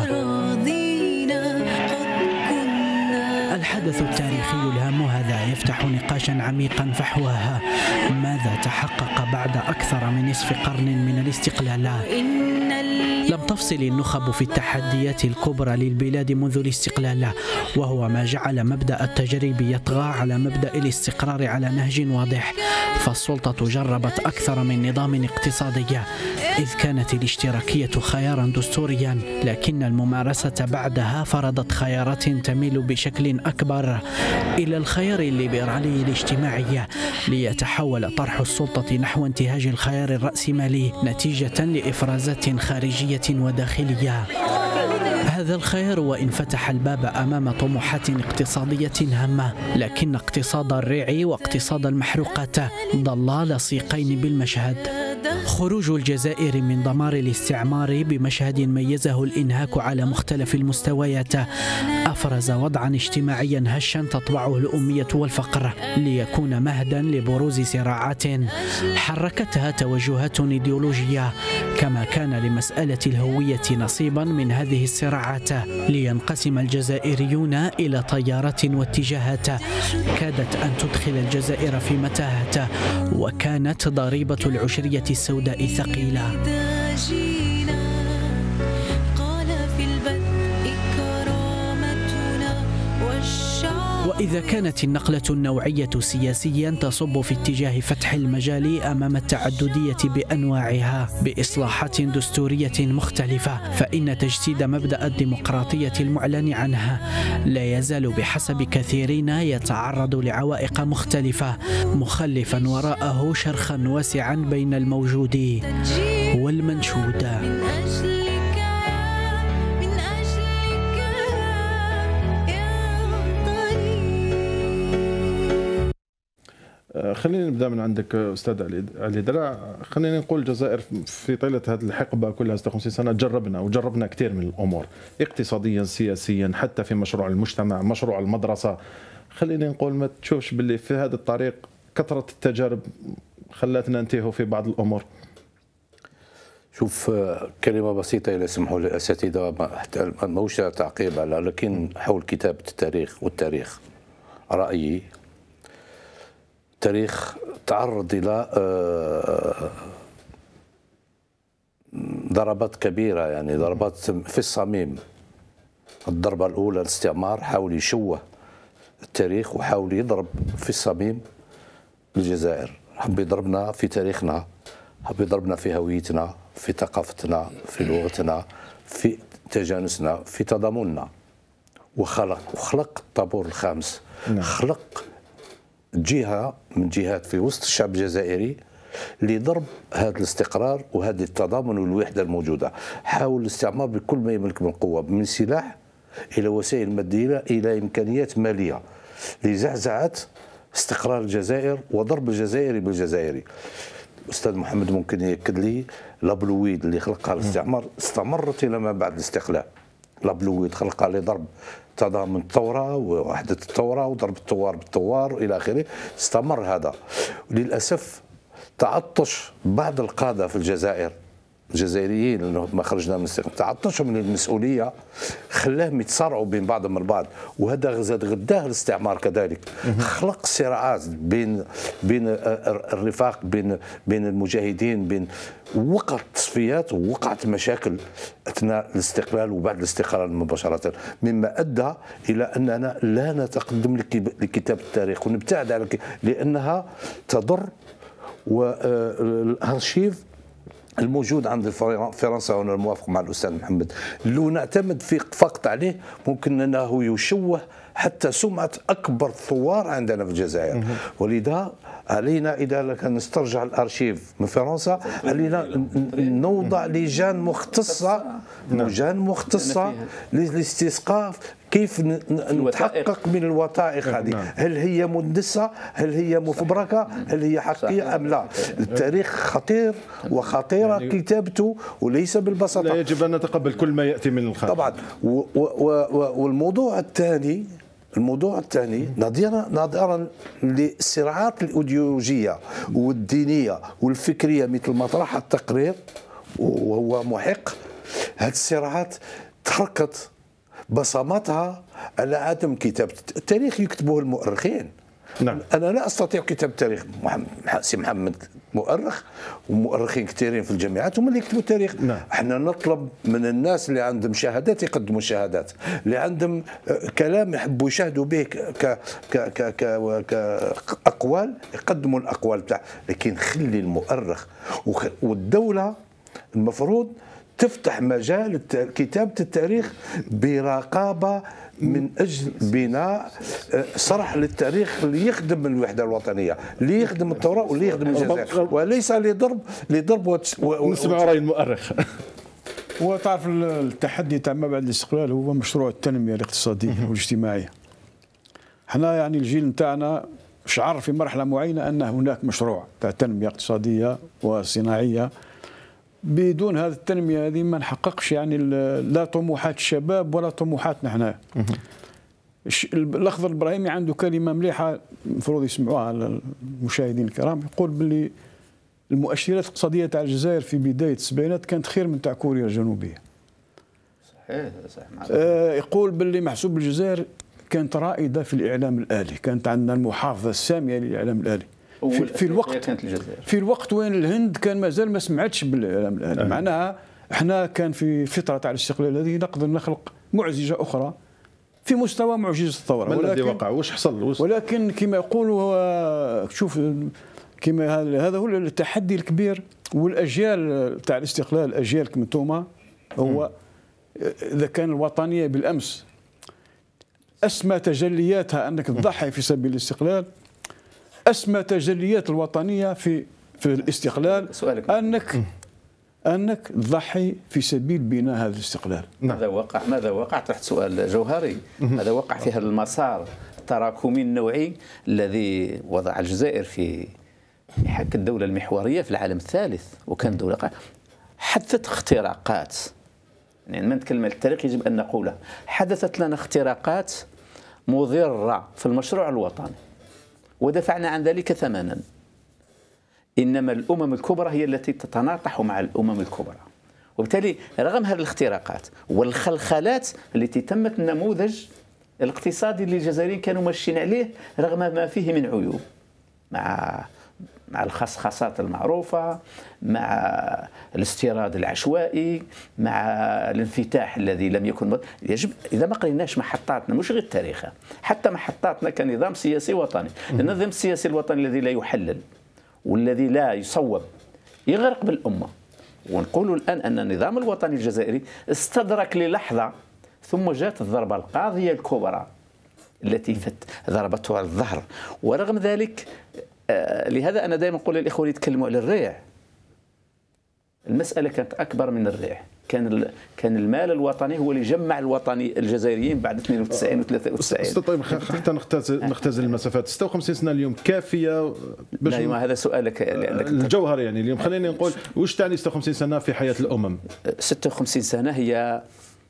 الحدث التاريخي الهام هذا يفتح نقاشا عميقا فحواها. ماذا تحقق بعد أكثر من نصف قرن من الاستقلال؟ لم تفصل النخب في التحديات الكبرى للبلاد منذ الاستقلال، وهو ما جعل مبدأ التجريب يطغى على مبدأ الاستقرار على نهج واضح. فالسلطة جربت أكثر من نظام اقتصادي، إذ كانت الاشتراكية خيارا دستوريا، لكن الممارسة بعدها فرضت خيارات تميل بشكل أكبر إلى الخيار الليبرالي الاجتماعي، ليتحول طرح السلطة نحو انتهاج الخيار الرأسمالي نتيجة لإفرازات خارجية وداخلية. هذا الخيار وإن فتح الباب أمام طموحات اقتصادية هامة، لكن اقتصاد الريع واقتصاد المحروقات ظلا لصيقين بالمشهد. خروج الجزائر من دمار الاستعمار بمشهد ميزه الإنهاك على مختلف المستويات أفرز وضعا اجتماعيا هشا تطبعه الأمية والفقر، ليكون مهدا لبروز صراعات حركتها توجهات إيديولوجية، كما كان لمسألة الهوية نصيبا من هذه الصراعات، لينقسم الجزائريون إلى تيارات واتجاهات كادت أن تدخل الجزائر في متاهة، وكانت ضريبة العشرية السوداء ثقيلة. إذا كانت النقلة النوعية سياسيا تصب في اتجاه فتح المجال أمام التعددية بأنواعها بإصلاحات دستورية مختلفة، فإن تجسيد مبدأ الديمقراطية المعلن عنها لا يزال بحسب كثيرين يتعرض لعوائق مختلفة، مخلفا وراءه شرخا واسعا بين الموجود والمنشود. خلينا نبدا من عندك استاذ علي درع. خلينا نقول الجزائر في طيله هذه الحقبه كلها 56 سنه جربنا كثير من الامور اقتصاديا سياسيا حتى في مشروع المجتمع مشروع المدرسه. خلينا نقول ما تشوفش باللي في هذا الطريق كثره التجارب خلاتنا ننتهوا في بعض الامور؟ شوف كلمة بسيطة إذا سمحوا لي الأساتذة، ماهوش تعقيب على، لكن حول كتابة التاريخ والتاريخ رأيي التاريخ تعرض إلى ضربات كبيرة، يعني ضربات في الصميم. الضربة الأولى الاستعمار حاول يشوه التاريخ وحاول يضرب في الصميم الجزائر، حب يضربنا في تاريخنا، حب يضربنا في هويتنا، في ثقافتنا، في لغتنا، في تجانسنا، في تضامننا، وخلق الطابور الخامس. خلق جهة من جهات في وسط الشعب الجزائري لضرب هذا الاستقرار وهذا التضامن والوحدة الموجودة. حاول الاستعمار بكل ما يملك من قوة، من سلاح إلى وسائل مادية إلى إمكانيات مالية لزعزعة استقرار الجزائر وضرب الجزائري بالجزائري. الأستاذ محمد ممكن يأكد لي لابلويد اللي خلقها الاستعمار استمرت إلى ما بعد الاستقلال. لابلويد خلقها لضرب تضامن الثورة ووحدة الثورة وضرب الثوار بالثوار إلى آخره، استمر هذا. وللأسف تعطش بعض القادة في الجزائر الجزائريين اللي ما خرجنا من الاستقلال، تعطشوا من المسؤولية خلاهم يتصارعوا بين بعضهم البعض، وهذا زاد غداه الاستعمار كذلك. خلق صراعات بين الرفاق، بين المجاهدين، بين وقعت تصفيات ووقعت مشاكل اثناء الاستقلال وبعد الاستقلال مباشرة، مما ادى الى اننا لا نتقدم لكتابة التاريخ ونبتعد على لانها تضر. والارشيف الموجود عند فرنسا، وانا موافق مع الاستاذ محمد، لو نعتمد فقط عليه ممكن انه يشوه حتى سمعه اكبر ثوار عندنا في الجزائر. ولذا علينا اذا كان نسترجع الارشيف من فرنسا علينا نوضع لجان مختصه للاستسقاء كيف نتحقق من الوثائق هذه. هل هي مندسه؟ هل هي مفبركه؟ هل هي حقيقيه ام لا؟ التاريخ خطير وخطيره كتابته وليس بالبساطه. لا يجب ان نتقبل كل ما ياتي من الخارج طبعا. والموضوع الثاني نظرا للصراعات الايديولوجيه والدينيه والفكريه مثل ما طرح التقرير وهو محق، هذه الصراعات تركت بصماتها على عدم كتابة التاريخ. يكتبه المؤرخين. نعم. أنا لا أستطيع كتابة التاريخ. سي محمد مؤرخ ومؤرخين كثيرين في الجامعات هم اللي يكتبوا التاريخ. نعم. احنا نطلب من الناس اللي عندهم شهادات يقدموا شهادات، اللي عندهم كلام يحبوا يشاهدوا به كأقوال يقدموا الأقوال بتاع، لكن خلي المؤرخ. والدولة المفروض تفتح مجال كتابة التاريخ برقابة من أجل بناء صرح للتاريخ اللي يخدم الوحدة الوطنية، اللي يخدم الثورة واللي يخدم الجزائر، وليس لضرب نسمع رأي المؤرخ. وتعرف التحدي تاع ما بعد الاستقلال هو مشروع التنمية الاقتصادية والاجتماعية. احنا يعني الجيل نتاعنا شعر في مرحلة معينة أن هناك مشروع تاع تنمية اقتصادية وصناعية. بدون هذه التنمية هذه ما نحققش يعني لا طموحات الشباب ولا طموحاتنا احنا. الأخضر الإبراهيمي عنده كلمة مليحة المفروض يسمعوها على المشاهدين الكرام، يقول باللي المؤشرات الاقتصادية تاع الجزائر في بداية السبعينات كانت خير من تاع كوريا الجنوبية. صحيح. يقول باللي محسوب الجزائر كانت رائدة في الإعلام الآلي، كانت عندنا المحافظة السامية للإعلام الآلي. في الوقت وين الهند كان مازال ما سمعتش بالاعلام الآلي. معناها احنا كان في فتره تاع الاستقلال هذه نقدر نخلق معزجه اخرى في مستوى معجزه الثوره. ما الذي وقع؟ واش حصل؟ ولكن كما يقولوا شوف كما هذا هو التحدي الكبير، والاجيال تاع الاستقلال، اجيال كما انتوما، هو اذا كان الوطنيه بالامس اسمى تجلياتها انك تضحي في سبيل الاستقلال، اسمى تجليات الوطنيه في الاستقلال انك تضحي في سبيل بناء هذا الاستقلال. ماذا وقع تحت سؤال جوهري. ماذا وقع في هذا المسار التراكمي النوعي الذي وضع الجزائر في حك الدولة المحورية في العالم الثالث، وكان دولة حدثت اختراقات. يعني من نتكلم عن التاريخ يجب أن نقوله، حدثت لنا اختراقات مضرة في المشروع الوطني ودفعنا عن ذلك ثمنا. إنما الأمم الكبرى هي التي تتناطح مع الأمم الكبرى، وبالتالي رغم هذه الاختراقات والخلخلات التي تمت، النموذج الاقتصادي اللي الجزائريين كانوا ماشيين عليه رغم ما فيه من عيوب، مع الخصخصات المعروفة، مع الاستيراد العشوائي، مع الانفتاح الذي لم يكن يجب. إذا ما قريناش محطاتنا، مش غير التاريخ، حتى محطاتنا كنظام سياسي وطني، النظام السياسي الوطني الذي لا يحلل والذي لا يصوب يغرق بالأمة. ونقول الآن أن النظام الوطني الجزائري استدرك للحظة، ثم جاءت الضربة القاضية الكبرى التي ضربته على الظهر. ورغم ذلك لهذا أنا دائما أقول للإخوة اللي يتكلموا على الريع، المسألة كانت أكبر من الريع. كان المال الوطني هو اللي جمع الوطني الجزائريين بعد 92 و 93. طيب حتى نختزل المسافات. 56 سنة اليوم كافية باش؟ لا، هذا سؤالك الجوهر. يعني اليوم خليني نقول واش تعني 56 سنة في حياة الأمم؟ 56 سنة هي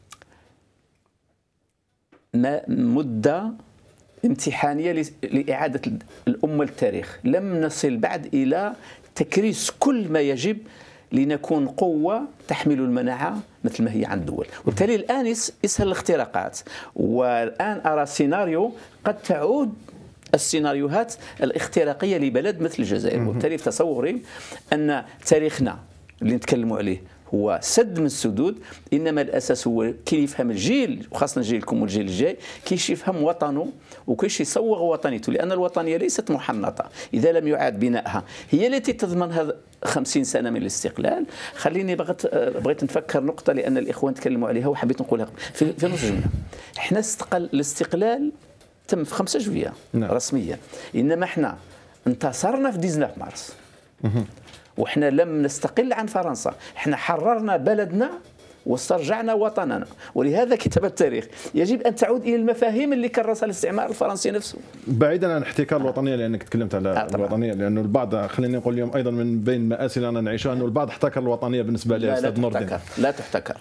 مدة امتحانية لإعادة الأمة للتاريخ. لم نصل بعد إلى تكريس كل ما يجب لنكون قوة تحمل المناعة مثل ما هي عند الدول. وبالتالي الآن يسهل الاختراقات، والآن أرى سيناريو قد تعود السيناريوهات الاختراقية لبلد مثل الجزائر. وبالتالي في تصوري أن تاريخنا اللي نتكلموا عليه هو سد من السدود، انما الاساس هو كي يفهم الجيل، وخاصه جيلكم والجيل الجاي، كيش يفهم وطنه وكيش يصوغ وطنيته، لان الوطنيه ليست محنطه اذا لم يعاد بنائها. هي التي تضمن هذا 50 سنه من الاستقلال. خليني بغيت نفكر نقطه لان الاخوان تكلموا عليها وحبيت نقولها في نص جمله. احنا الاستقلال تم في 5 جويلية رسميا، انما احنا انتصرنا في 19 مارس. وإحنا لم نستقل عن فرنسا، إحنا حررنا بلدنا واسترجعنا وطننا. ولهذا كتاب التاريخ يجب أن تعود إلى المفاهيم اللي كرسها الاستعمار الفرنسي نفسه. بعيدا عن احتكار الوطنية، لأنك تكلمت على الوطنية، لأنه البعض خليني نقول اليوم أيضا من بين مآسي أنا نعيشها أنه البعض احتكر الوطنية بالنسبة لي أستاذ نور الدين. لا تحتكر.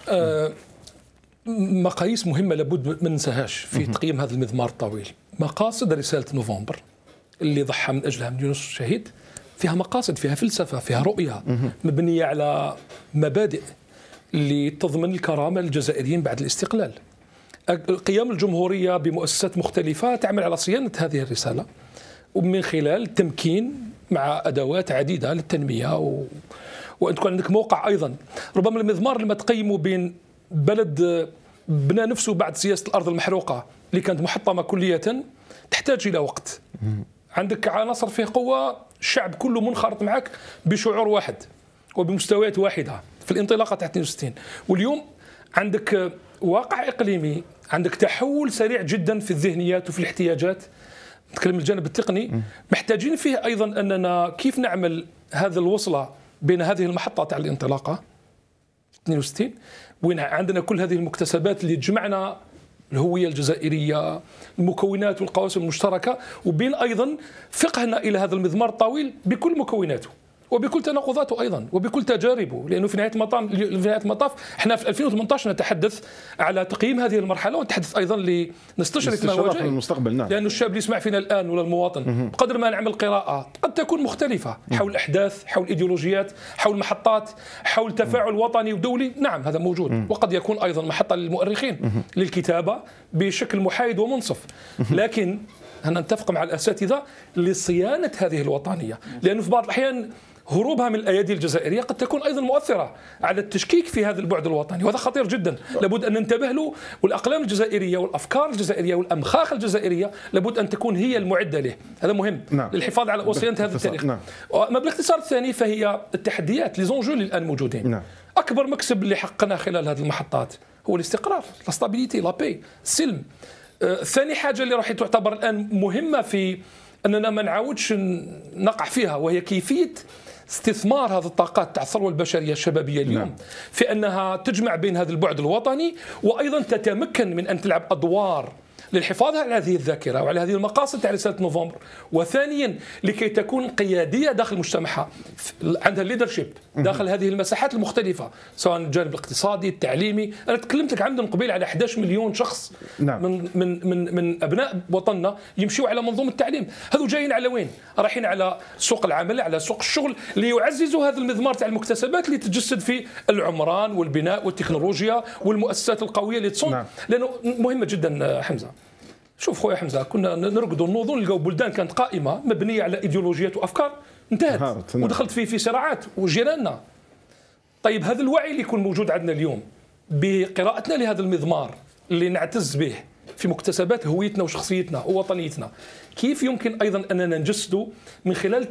مقاييس مهمة لابد ما ننساهاش في تقييم هذا المضمار الطويل. مقاصد رسالة نوفمبر اللي ضحى من أجلها مليون الشهيد فيها مقاصد، فيها فلسفة، فيها رؤية مبنية على مبادئ اللي تضمن الكرامة للجزائريين بعد الاستقلال. قيام الجمهورية بمؤسسات مختلفة تعمل على صيانة هذه الرسالة، ومن خلال التمكين مع أدوات عديدة للتنمية وأن تكون عندك موقع. أيضا ربما المضمار لما تقيموا بين بلد بنى نفسه بعد سياسة الأرض المحروقة اللي كانت محطمة كلية، تحتاج إلى وقت. عندك عناصر فيه قوة، الشعب كله منخرط معك بشعور واحد وبمستويات واحدة في الانطلاقة تحت 62. واليوم عندك واقع إقليمي، عندك تحول سريع جدا في الذهنيات وفي الاحتياجات. نتكلم الجانب التقني، محتاجين فيه أيضا أننا كيف نعمل هذا الوصلة بين هذه المحطة تاع الانطلاقة 62 وين عندنا كل هذه المكتسبات اللي تجمعنا الهوية الجزائرية، المكونات والقواسم المشتركة، وبين أيضا فقهنا إلى هذا المضمار الطويل بكل مكوناته وبكل تناقضاته أيضا وبكل تجاربه. لأنه في نهاية المطاف احنا في 2018 نتحدث على تقييم هذه المرحلة، ونتحدث أيضا لنستشرف ما هو جاي المستقبل. نعم. لأنه الشاب اللي يسمع فينا الآن ولا المواطن بقدر ما نعمل قراءة قد تكون مختلفة حول الأحداث، حول الإيديولوجيات، حول محطات، حول تفاعل وطني ودولي. نعم هذا موجود، وقد يكون أيضا محطة للمؤرخين للكتابة بشكل محايد ومنصف. لكن أنا نتفق مع الأساتذة لصيانة هذه الوطنية، لأنه في بعض الأحيان هروبها من الأيادي الجزائرية قد تكون أيضا مؤثرة على التشكيك في هذا البعد الوطني، وهذا خطير جدا لابد أن ننتبه له. والأقلام الجزائرية والأفكار الجزائرية والأمخاخ الجزائرية لابد أن تكون هي المعدة له، هذا مهم للحفاظ على وصيانة هذا التاريخ. أما بالاختصار الثاني فهي التحديات، لي زونجو اللي الآن موجودين. أكبر مكسب اللي حققناه خلال هذه المحطات هو الاستقرار، لا ستابيليتي، لا بي، السلم. ثاني حاجة اللي راح تعتبر الآن مهمة في أننا ما نعاودش نقع فيها، وهي كيفية استثمار هذه الطاقات تاع الثروة البشرية الشبابية اليوم في أنها تجمع بين هذا البعد الوطني، وأيضا تتمكن من أن تلعب أدوار للحفاظ على هذه الذاكرة وعلى هذه المقاصد تاع رسالة نوفمبر. وثانيا لكي تكون قيادية داخل مجتمعها، عندها الليدرشيب داخل هذه المساحات المختلفة، سواء الجانب الاقتصادي، التعليمي. أنا تكلمت لك عندنا قبيل على 11 مليون شخص من أبناء وطننا يمشوا على منظومة التعليم. هذو جايين على وين؟ رايحين على سوق العمل، على سوق الشغل، ليعززوا هذا المضمار تاع المكتسبات اللي تتجسد في العمران والبناء والتكنولوجيا والمؤسسات القوية اللي تصنع. لأنه مهمة جدا حمزة. شوف خويا حمزة، كنا نرقدوا نوضوا نلقاو بلدان كانت قائمة مبنية على إيديولوجيات وأفكار انتهت ودخلت في صراعات وجيراننا. طيب هذا الوعي اللي يكون موجود عندنا اليوم بقراءتنا لهذا المضمار اللي نعتز به في مكتسبات هويتنا وشخصيتنا ووطنيتنا، كيف يمكن أيضا أننا نجسده من خلال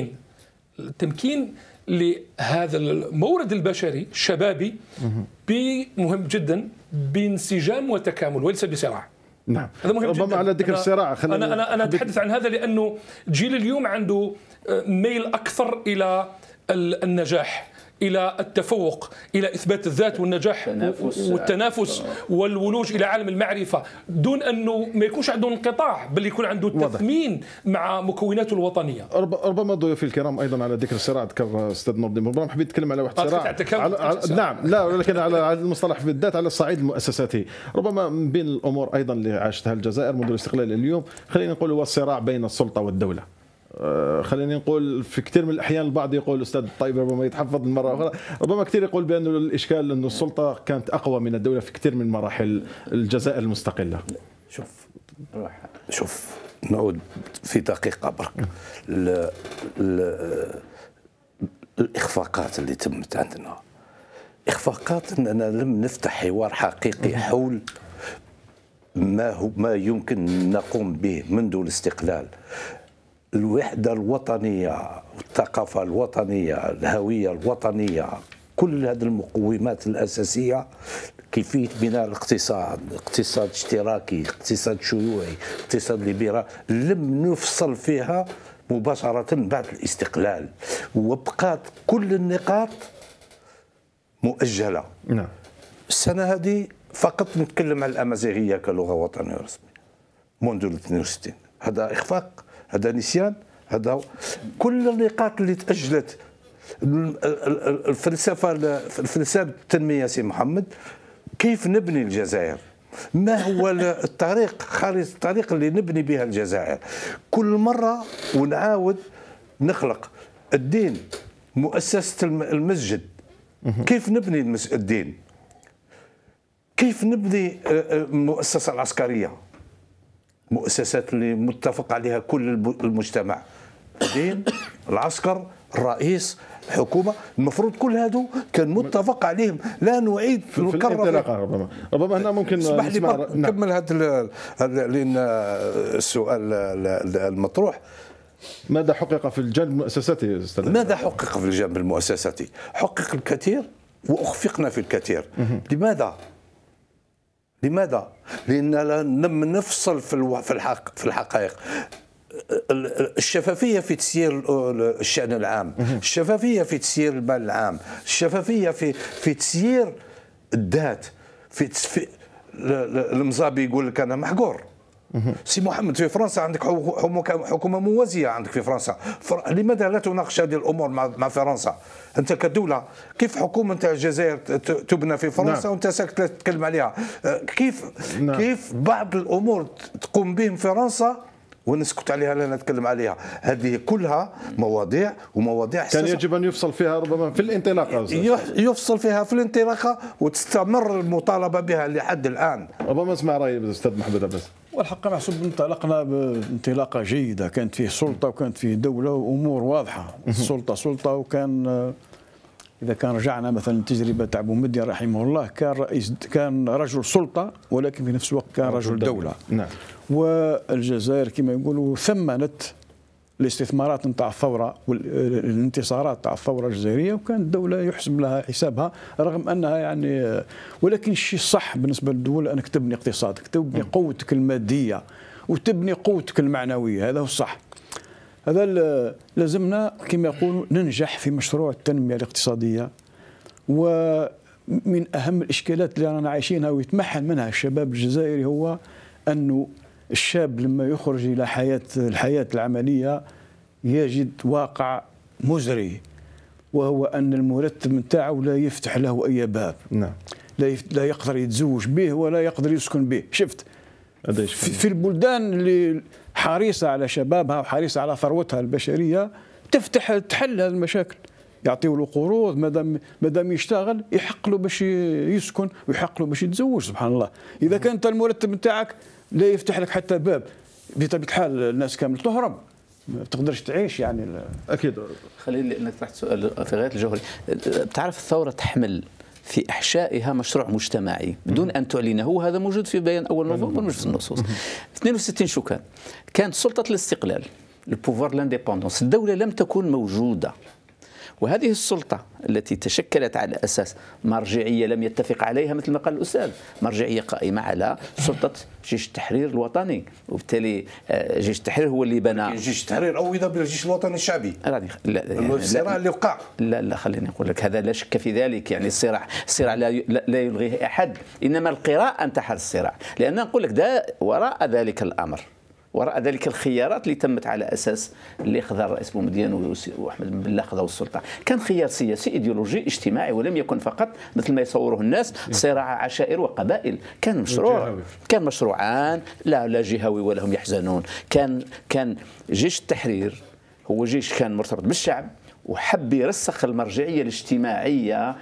التمكين لهذا المورد البشري الشبابي مهم جدا بانسجام وتكامل وليس بصراع. نعم، هذا مهم جدا. على ذكر الصراع أنا أتحدث عن هذا لأنه جيل اليوم عنده ميل أكثر إلى النجاح، إلى التفوق، إلى إثبات الذات والنجاح والتنافس والولوج إلى عالم المعرفة، دون أنه ما يكونش عنده انقطاع، بل يكون عنده تثمين مع مكوناته الوطنية. ربما ضيوفي الكرام أيضا على ذكر الصراع، ذكر أستاذ نور الدين ربما حبيت أتكلم على واحد صراع نعم، لا ولكن على المصطلح بالذات على الصعيد المؤسساتي. ربما من بين الأمور أيضا اللي عاشتها الجزائر منذ الاستقلال اليوم، خلينا نقول هو الصراع بين السلطة والدولة. خلينا نقول في كثير من الأحيان البعض يقول أستاذ طيب ربما يتحفظ مرة أخرى، ربما كثير يقول بأن الإشكال أن السلطة كانت أقوى من الدولة في كثير من مراحل الجزائر المستقلة. شوف نعود في دقيقة برك. الإخفاقات اللي تمت عندنا، إخفاقات أننا لم نفتح حوار حقيقي حول ما يمكن نقوم به منذ الاستقلال. الوحدة الوطنية، الثقافة الوطنية، الهوية الوطنية، كل هذه المقومات الأساسية. كيفية بناء الاقتصاد، اقتصاد اشتراكي، اقتصاد شيوعي، اقتصاد ليبرالي، لم نفصل فيها مباشرة بعد الاستقلال، وبقات كل النقاط مؤجلة. نعم. السنة هذه فقط نتكلم عن الأمازيغية كلغة وطنية رسمية منذ 62. هذا إخفاق، هذا نسيان، هذا كل النقاط اللي تأجلت. الفلسفة التنمية سي محمد، كيف نبني الجزائر؟ ما هو الطريق، خارطة الطريق اللي نبني بها الجزائر؟ كل مرة ونعاود نخلق الدين، مؤسسة المسجد، كيف نبني الدين؟ كيف نبني المؤسسة العسكرية؟ مؤسسات اللي متفق عليها كل المجتمع، الدين، العسكر، الرئيس، الحكومة، المفروض كل هذو كان متفق عليهم. لا نعيد نكرر. ربما هنا ممكن اسمح لي نكمل هذا لأن السؤال المطروح. ماذا حقق في الجانب المؤسساتي استاذ؟ ماذا حقق في الجانب المؤسساتي؟ حقق الكثير وأخفقنا في الكثير. لماذا؟ لأننا لم نفصل في الحقائق. الشفافية في تسيير الشأن العام، الشفافية في تسيير المال العام، الشفافية في تسيير الذات. في المزابي يقول لك أنا محقور. سي محمد، في فرنسا عندك حكومة موازية، عندك في فرنسا، لماذا لا تناقش هذه الأمور مع فرنسا؟ أنت كدولة كيف حكومة نتاع الجزائر تبنى في فرنسا وأنت ساكت لا تتكلم عليها؟ كيف بعض الأمور تقوم بهم فرنسا ونسكت عليها لا نتكلم عليها. هذه كلها مواضيع ومواضيع كان يجب ان يفصل فيها ربما في الانطلاقه، يفصل فيها في الانطلاقه وتستمر المطالبه بها لحد الان. ربما اسمع راي الاستاذ محمد عباس. والحق محسوب انطلقنا بانطلاقه جيده، كانت فيه سلطه وكانت فيه دوله وامور واضحه. السلطه سلطه، وكان اذا كان رجعنا مثلا التجربه تاع بومدين رحمه الله، كان رجل سلطه ولكن في نفس الوقت كان رجل دوله. نعم. والجزائر كما يقولوا ثمنت الاستثمارات نتاع الثوره والانتصارات تاع الثوره الجزائريه، وكانت الدوله يحسب لها حسابها، رغم انها يعني ولكن الشيء الصح بالنسبه للدول انك تبني اقتصادك، تبني قوتك الماديه وتبني قوتك المعنويه، هذا هو الصح. هذا لازمنا كما يقولوا ننجح في مشروع التنميه الاقتصاديه. ومن اهم الاشكالات اللي رانا عايشينها ويتمحن منها الشباب الجزائري هو انه الشاب لما يخرج الى الحياه العمليه يجد واقع مزري، وهو ان المرتب نتاعو لا يفتح له اي باب. نعم. لا يقدر يتزوج به ولا يقدر يسكن به. شفت في البلدان اللي حريصه على شبابها وحريصه على ثروتها البشريه تحل هذه المشاكل، يعطيوا له قروض، مادام يشتغل يحق له باش يسكن ويحق له باش يتزوج. سبحان الله، اذا كان انت المرتب نتاعك لا يفتح لك حتى باب، بطبيعه الحال الناس كامل تهرب، ما تقدرش تعيش يعني. اكيد. خليني انك طرحت سؤال في غايه الجوهري. بتعرف الثوره تحمل في احشائها مشروع مجتمعي بدون ان تعلنه، وهذا موجود في بيان اول نوفمبر، موجود في النصوص. 62 شو كانت سلطه الاستقلال، البوفوار لانديبوندونس، الدوله لم تكن موجوده، وهذه السلطة التي تشكلت على أساس مرجعية لم يتفق عليها مثل ما قال الأستاذ، مرجعية قائمة على سلطة جيش التحرير الوطني، وبالتالي جيش التحرير هو اللي بنى جيش التحرير أو إذا بالجيش الوطني الشعبي. الصراع اللي وقع. لا خليني أقول لك، هذا لا شك في ذلك، يعني الصراع لا يلغيه أحد، إنما القراءة انتحر الصراع، لأن نقول لك ده وراء ذلك الأمر، وراء ذلك الخيارات اللي تمت على اساس اللي اخذها الرئيس بومدين واحمد بن بلة اخذوا السلطه، كان خيار سياسي ايديولوجي اجتماعي، ولم يكن فقط مثل ما يصوره الناس صراع عشائر وقبائل، كان مشروع، كان مشروعان لا جهوي ولا هم يحزنون. كان جيش التحرير هو جيش كان مرتبط بالشعب وحب يرسخ المرجعيه الاجتماعيه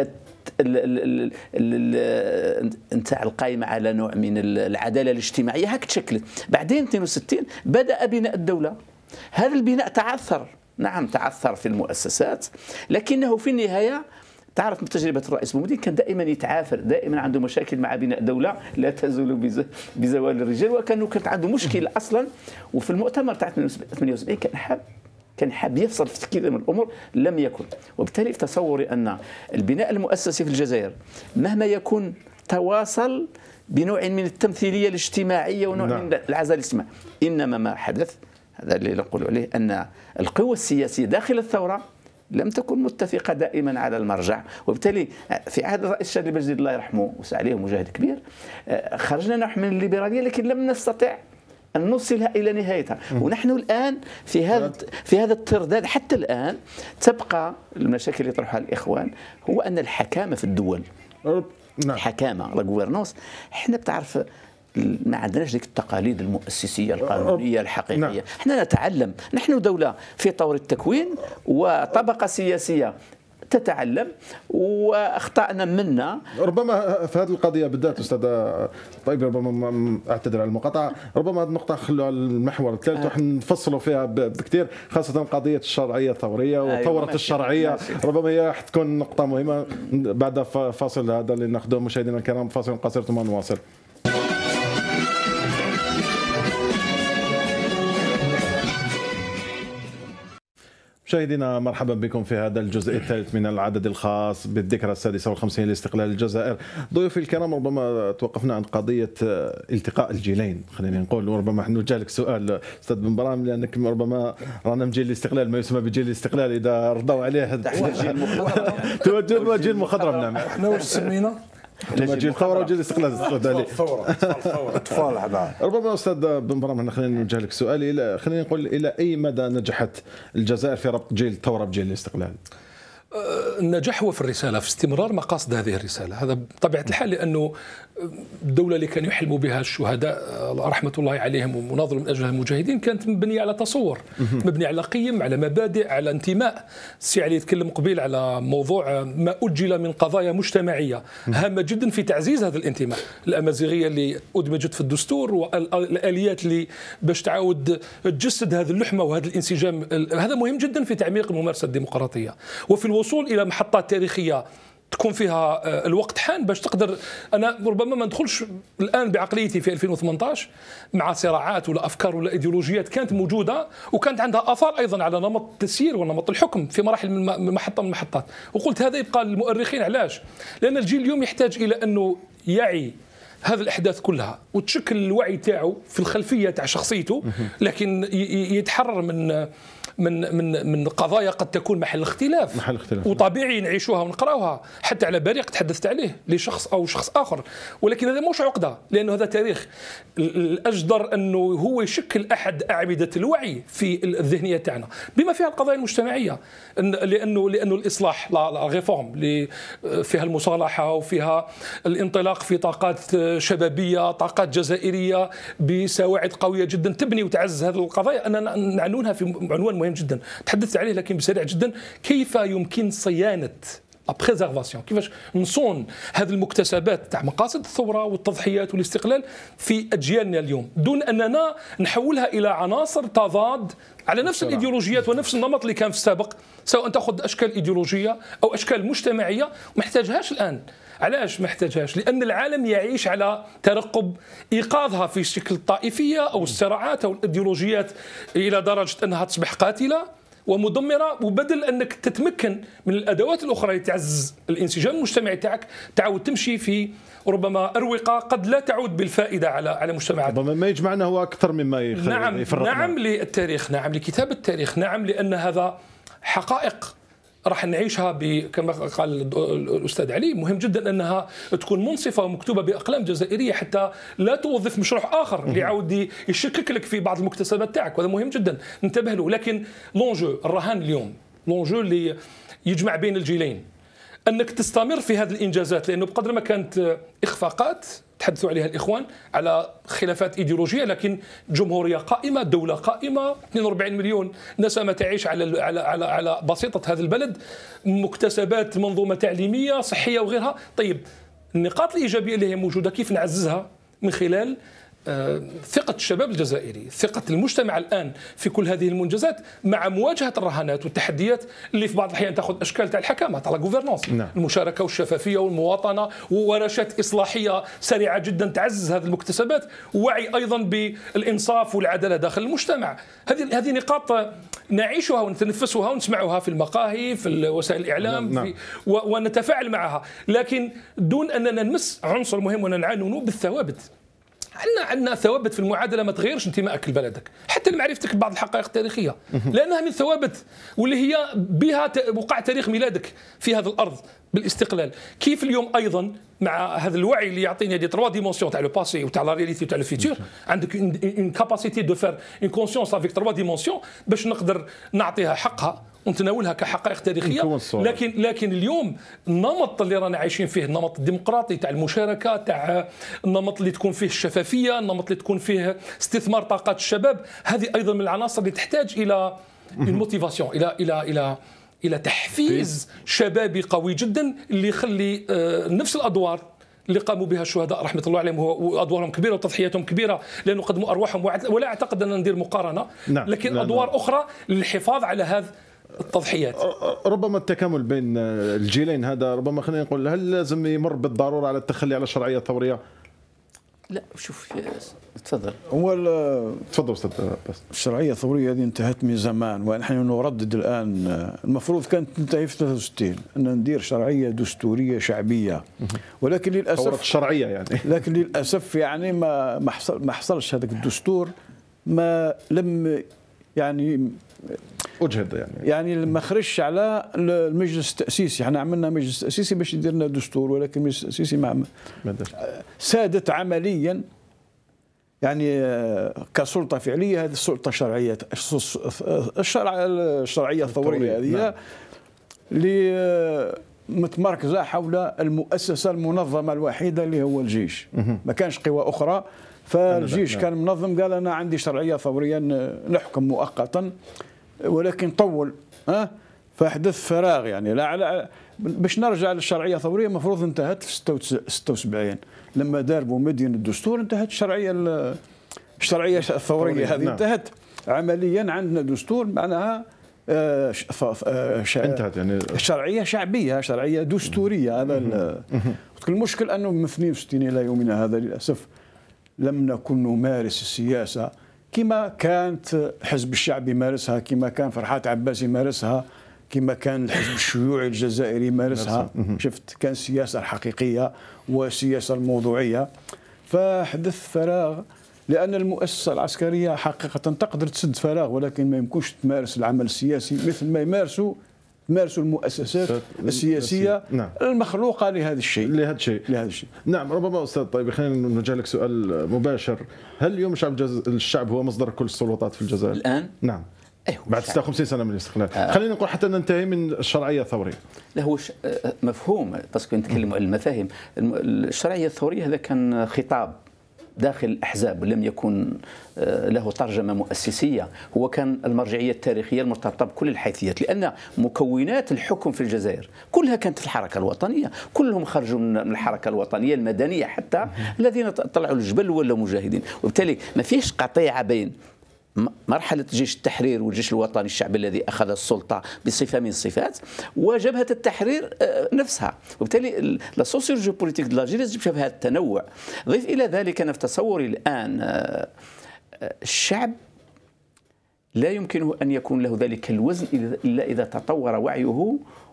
نتاع القائمه على نوع من العداله الاجتماعيه، هكا تشكلت. بعدين 62 بدا بناء الدوله، هذا البناء تعثر، نعم تعثر في المؤسسات، لكنه في النهايه تعرف تجربه الرئيس بومدين كان دائما يتعافر، دائما عنده مشاكل مع بناء دوله لا تزول بزوال الرجال، وكانت عنده مشكله اصلا. وفي المؤتمر تاع 78 كان حاب يفصل في كثير من الامور، لم يكن. وبالتالي في تصوري ان البناء المؤسسي في الجزائر مهما يكون تواصل بنوع من التمثيليه الاجتماعيه ونوع من العزل الاجتماعي، انما ما حدث هذا اللي نقول عليه ان القوى السياسيه داخل الثوره لم تكن متفقه دائما على المرجع، وبالتالي في عهد الرئيس شادي بجديد الله يرحمه وسع عليه مجاهد كبير، خرجنا نوع من الليبراليه لكن لم نستطع أن نوصلها إلى نهايتها. ونحن الآن في هذا الترداد حتى الآن تبقى المشاكل اللي يطرحها الإخوان، هو أن الحكامة في الدول، الحكامة لا غوفرنونس، احنا بتعرف ما عندناش ذيك التقاليد المؤسسيه القانونيه الحقيقيه. احنا نتعلم، نحن دوله في طور التكوين وطبقه سياسيه تتعلم، واخطانا منا. ربما في هذه القضيه بالذات استاذ طيب، ربما اعتذر على المقاطعه، ربما هذه النقطه خلوها المحور الثالث وحنا نفصلوا فيها بكثير، خاصه قضيه الشرعيه الثوريه وثوره الشرعيه، ربما هي تكون نقطه مهمه. بعد فاصل هذا اللي ناخذه مشاهدينا الكرام، فاصل قصير ثم نواصل. مشاهدينا مرحبا بكم في هذا الجزء الثالث من العدد الخاص بالذكرى 56 لاستقلال الجزائر. ضيوفي الكرام، ربما توقفنا عند قضيه التقاء الجيلين، خلينا نقول، وربما نوجه لك سؤال استاذ بن برام، لانك ربما رانا من جيل الاستقلال، ما يسمى بجيل الاستقلال اذا رضوا عليه توجه جيل مخضرم. نعم، احنا واش سمينا؟ جيل الثوره وجيل الاستقلال. الثوره اطفال. ربما استاذ بن برام خلينا نوجه لك سؤال، خلينا نقول الى اي مدى نجحت الجزائر في ربط جيل الثوره بجيل الاستقلال؟ النجاح هو في الرسالة، في استمرار مقاصد هذه الرسالة، هذا بطبيعة الحال، لأنه الدولة اللي كانوا يحلموا بها الشهداء رحمة الله عليهم ومناضلوا من أجلها المجاهدين كانت مبنية على تصور، مبنية على قيم، على مبادئ، على انتماء. السي علي يتكلم قبيل على موضوع ما أجل من قضايا مجتمعية هامة جدا في تعزيز هذا الانتماء، الأمازيغية اللي أدمجت في الدستور والآليات اللي باش تعاود تجسد هذه اللحمة وهذا الانسجام، هذا مهم جدا في تعميق الممارسة الديمقراطية وفي الوصول إلى محطات تاريخية تكون فيها الوقت حان باش تقدر. انا ربما ما ندخلش الان بعقليتي في 2018 مع صراعات ولا افكار ولا ايديولوجيات كانت موجوده وكانت عندها اثار ايضا على نمط التسيير ونمط الحكم في مراحل من محطه من المحطات، وقلت هذا يبقى للمؤرخين. علاش؟ لان الجيل اليوم يحتاج الى انه يعي هذه الاحداث كلها وتشكل الوعي تاعو في الخلفيه تاع شخصيته، لكن يتحرر من قضايا قد تكون محل اختلاف وطبيعي نعيشوها ونقراوها حتى على بريق تحدثت عليه لشخص او شخص اخر، ولكن هذا مش عقده لانه هذا تاريخ. الاجدر انه هو يشكل احد اعمده الوعي في الذهنيه تاعنا بما فيها القضايا المجتمعيه، لانه الاصلاح لا ريفورم اللي فيها المصالحه وفيها الانطلاق في طاقات شبابيه، طاقات جزائريه بسواعد قويه جدا تبني وتعزز هذه القضايا. أنا نعنونها في عنوان مهم جدا تحدثت عليه لكن بسريع جدا، كيف يمكن صيانه بريزرفاسيون، كيفاش نصون هذه المكتسبات تاع مقاصد الثوره والتضحيات والاستقلال في اجيالنا اليوم دون اننا نحولها الى عناصر تضاد على نفس الايديولوجيات ونفس النمط اللي كان في السابق، سواء تاخذ اشكال ايديولوجيه او اشكال مجتمعيه ما محتاجهاش الان. علاش ما احتاجهاش؟ لأن العالم يعيش على ترقب إيقاظها في شكل الطائفية أو الصراعات أو الإيديولوجيات إلى درجة أنها تصبح قاتلة ومدمرة، وبدل أنك تتمكن من الأدوات الأخرى اللي تعزز الانسجام المجتمعي تاعك تعود تمشي في ربما أروقة قد لا تعود بالفائدة على مجتمعات. ربما ما يجمعنا هو أكثر مما يفرقنا. نعم للتاريخ، نعم لكتابة التاريخ، نعم لأن هذا حقائق راح نعيشها كما قال الأستاذ علي. مهم جدا أنها تكون منصفة ومكتوبة بأقلام جزائرية حتى لا توظف مشروع آخر اللي يعود يشكك لك في بعض المكتسبات تاعك، وهذا مهم جدا ننتبه له. لكن لونجو الرهان اليوم، لونجو اللي يجمع بين الجيلين، أنك تستمر في هذه الإنجازات، لأنه بقدر ما كانت إخفاقات تحدثوا عليها الإخوان على خلافات إيديولوجية، لكن جمهورية قائمة، دولة قائمة، 42 مليون نسمة تعيش على بسيطة هذا البلد، مكتسبات منظومة تعليمية صحية وغيرها. طيب النقاط الإيجابية اللي هي موجودة كيف نعززها؟ من خلال ثقة الشباب الجزائري، ثقة المجتمع الآن في كل هذه المنجزات مع مواجهة الرهانات والتحديات اللي في بعض الأحيان تأخذ أشكال تاع الحكامة تاع الجوفرنانس، المشاركة والشفافية والمواطنة وورشات إصلاحية سريعة جدا تعزز هذه المكتسبات، ووعي أيضا بالإنصاف والعدالة داخل المجتمع. هذه نقاط نعيشها ونتنفسها ونسمعها في المقاهي في وسائل الإعلام ونتفاعل معها، لكن دون أننا نمس عنصر مهم ونعنونه بالثوابت. عندنا ثوابت في المعادله ما تغيرش انتمائك لبلدك حتى لمعرفتك ببعض الحقائق التاريخيه، لانها من ثوابت واللي هي بها وقع تاريخ ميلادك في هذه الارض بالاستقلال. كيف اليوم ايضا مع هذا الوعي اللي يعطينا دي 3 ديمونسيون تاع لو باسي وتاع لا رياليتي وتاع لو فيتور، عندك اون كاباسيتي دو فير اون كونسيونس افيك 3 ديمونسيون باش نقدر نعطيها حقها ونتناولها كحقائق تاريخيه. لكن اليوم النمط اللي رانا عايشين فيه، النمط الديمقراطي تاع المشاركه، تاع النمط اللي تكون فيه الشفافيه، النمط اللي تكون فيه استثمار طاقات الشباب، هذه ايضا من العناصر اللي تحتاج الى الموتيفاسيون، الى تحفيز شبابي قوي جدا اللي يخلي نفس الادوار اللي قاموا بها الشهداء رحمه الله عليهم وادوارهم كبيره وتضحياتهم كبيره لانه قدموا ارواحهم، ولا اعتقد ان ندير مقارنه، لكن ادوار اخرى للحفاظ على هذه التضحيات. ربما التكامل بين الجيلين هذا ربما خلينا نقول هل لازم يمر بالضروره على التخلي على الشرعيه الثوريه؟ لا شوف تفضل. تفضل استاذ بس. الشرعيه الثوريه هذه انتهت من زمان ونحن نردد الان. المفروض كانت تنتهي في 63 ان ندير شرعيه دستوريه شعبيه، ولكن للاسف ثوره الشرعيه يعني لكن للاسف يعني ما حصلش هذاك الدستور، ما لم يعني وجهد يعني ما خرجش على المجلس التأسيسي. احنا عملنا مجلس تأسيسي باش يدير لنا دستور، ولكن المجلس التأسيسي ما سادت عمليا يعني كسلطة فعلية هذه السلطة الشرعية الشرعية الثورية هذه متمركزه حول المؤسسه المنظمه الوحيده اللي هو الجيش. ما كانش قوى اخرى، فالجيش كان منظم، قال انا عندي شرعيه ثوريه نحكم مؤقتا، ولكن طول فحدث فراغ. يعني لا باش نرجع للشرعيه الثوريه المفروض انتهت في 76 لما داروا مدين الدستور، انتهت الشرعيه الثوريه هذه انتهت عمليا. عندنا دستور معناها انتهت يعني شرعيه شعبيه، شرعيه دستوريه. هذا المشكل انه من 62 الى يومنا هذا للاسف لم نكن نمارس السياسه كما كانت حزب الشعب يمارسها، كما كان فرحات عباس يمارسها، كما كان الحزب الشيوعي الجزائري يمارسها. شفت كان السياسه الحقيقيه والسياسه الموضوعيه، فحدث فراغ. لأن المؤسسة العسكرية حقيقة تقدر تسد فراغ، ولكن ما يمكنش تمارس العمل السياسي مثل ما تمارسوا المؤسسات السياسية المخلوقة لهذا الشيء. نعم. ربما أستاذ طيب خلينا نوجه لك سؤال مباشر. هل اليوم الشعب هو مصدر كل السلطات في الجزائر الآن؟ نعم. بعد 56 سنة من الاستقلال. خلينا نقول حتى ننتهي من الشرعية الثورية. لا هو مفهوم، باسكو نتكلموا على المفاهيم. الشرعية الثورية هذا كان خطاب داخل الأحزاب، لم يكن له ترجمة مؤسسية. هو كان المرجعية التاريخية المرتبطة بكل الحيثيات، لأن مكونات الحكم في الجزائر كلها كانت في الحركة الوطنية، كلهم خرجوا من الحركة الوطنية المدنية، حتى الذين طلعوا الجبل ولا مجاهدين. وبالتالي ما فيش قطيعة بين مرحلة جيش التحرير والجيش الوطني الشعبي الذي أخذ السلطة بصفة من الصفات وجبهة التحرير نفسها. وبالتالي لا سوسيولوجي بوليتيك دو لاجيري تجيب هذا التنوع. ضيف إلى ذلك أنا في تصوري الآن الشعب لا يمكنه أن يكون له ذلك الوزن إلا إذا تطور وعيه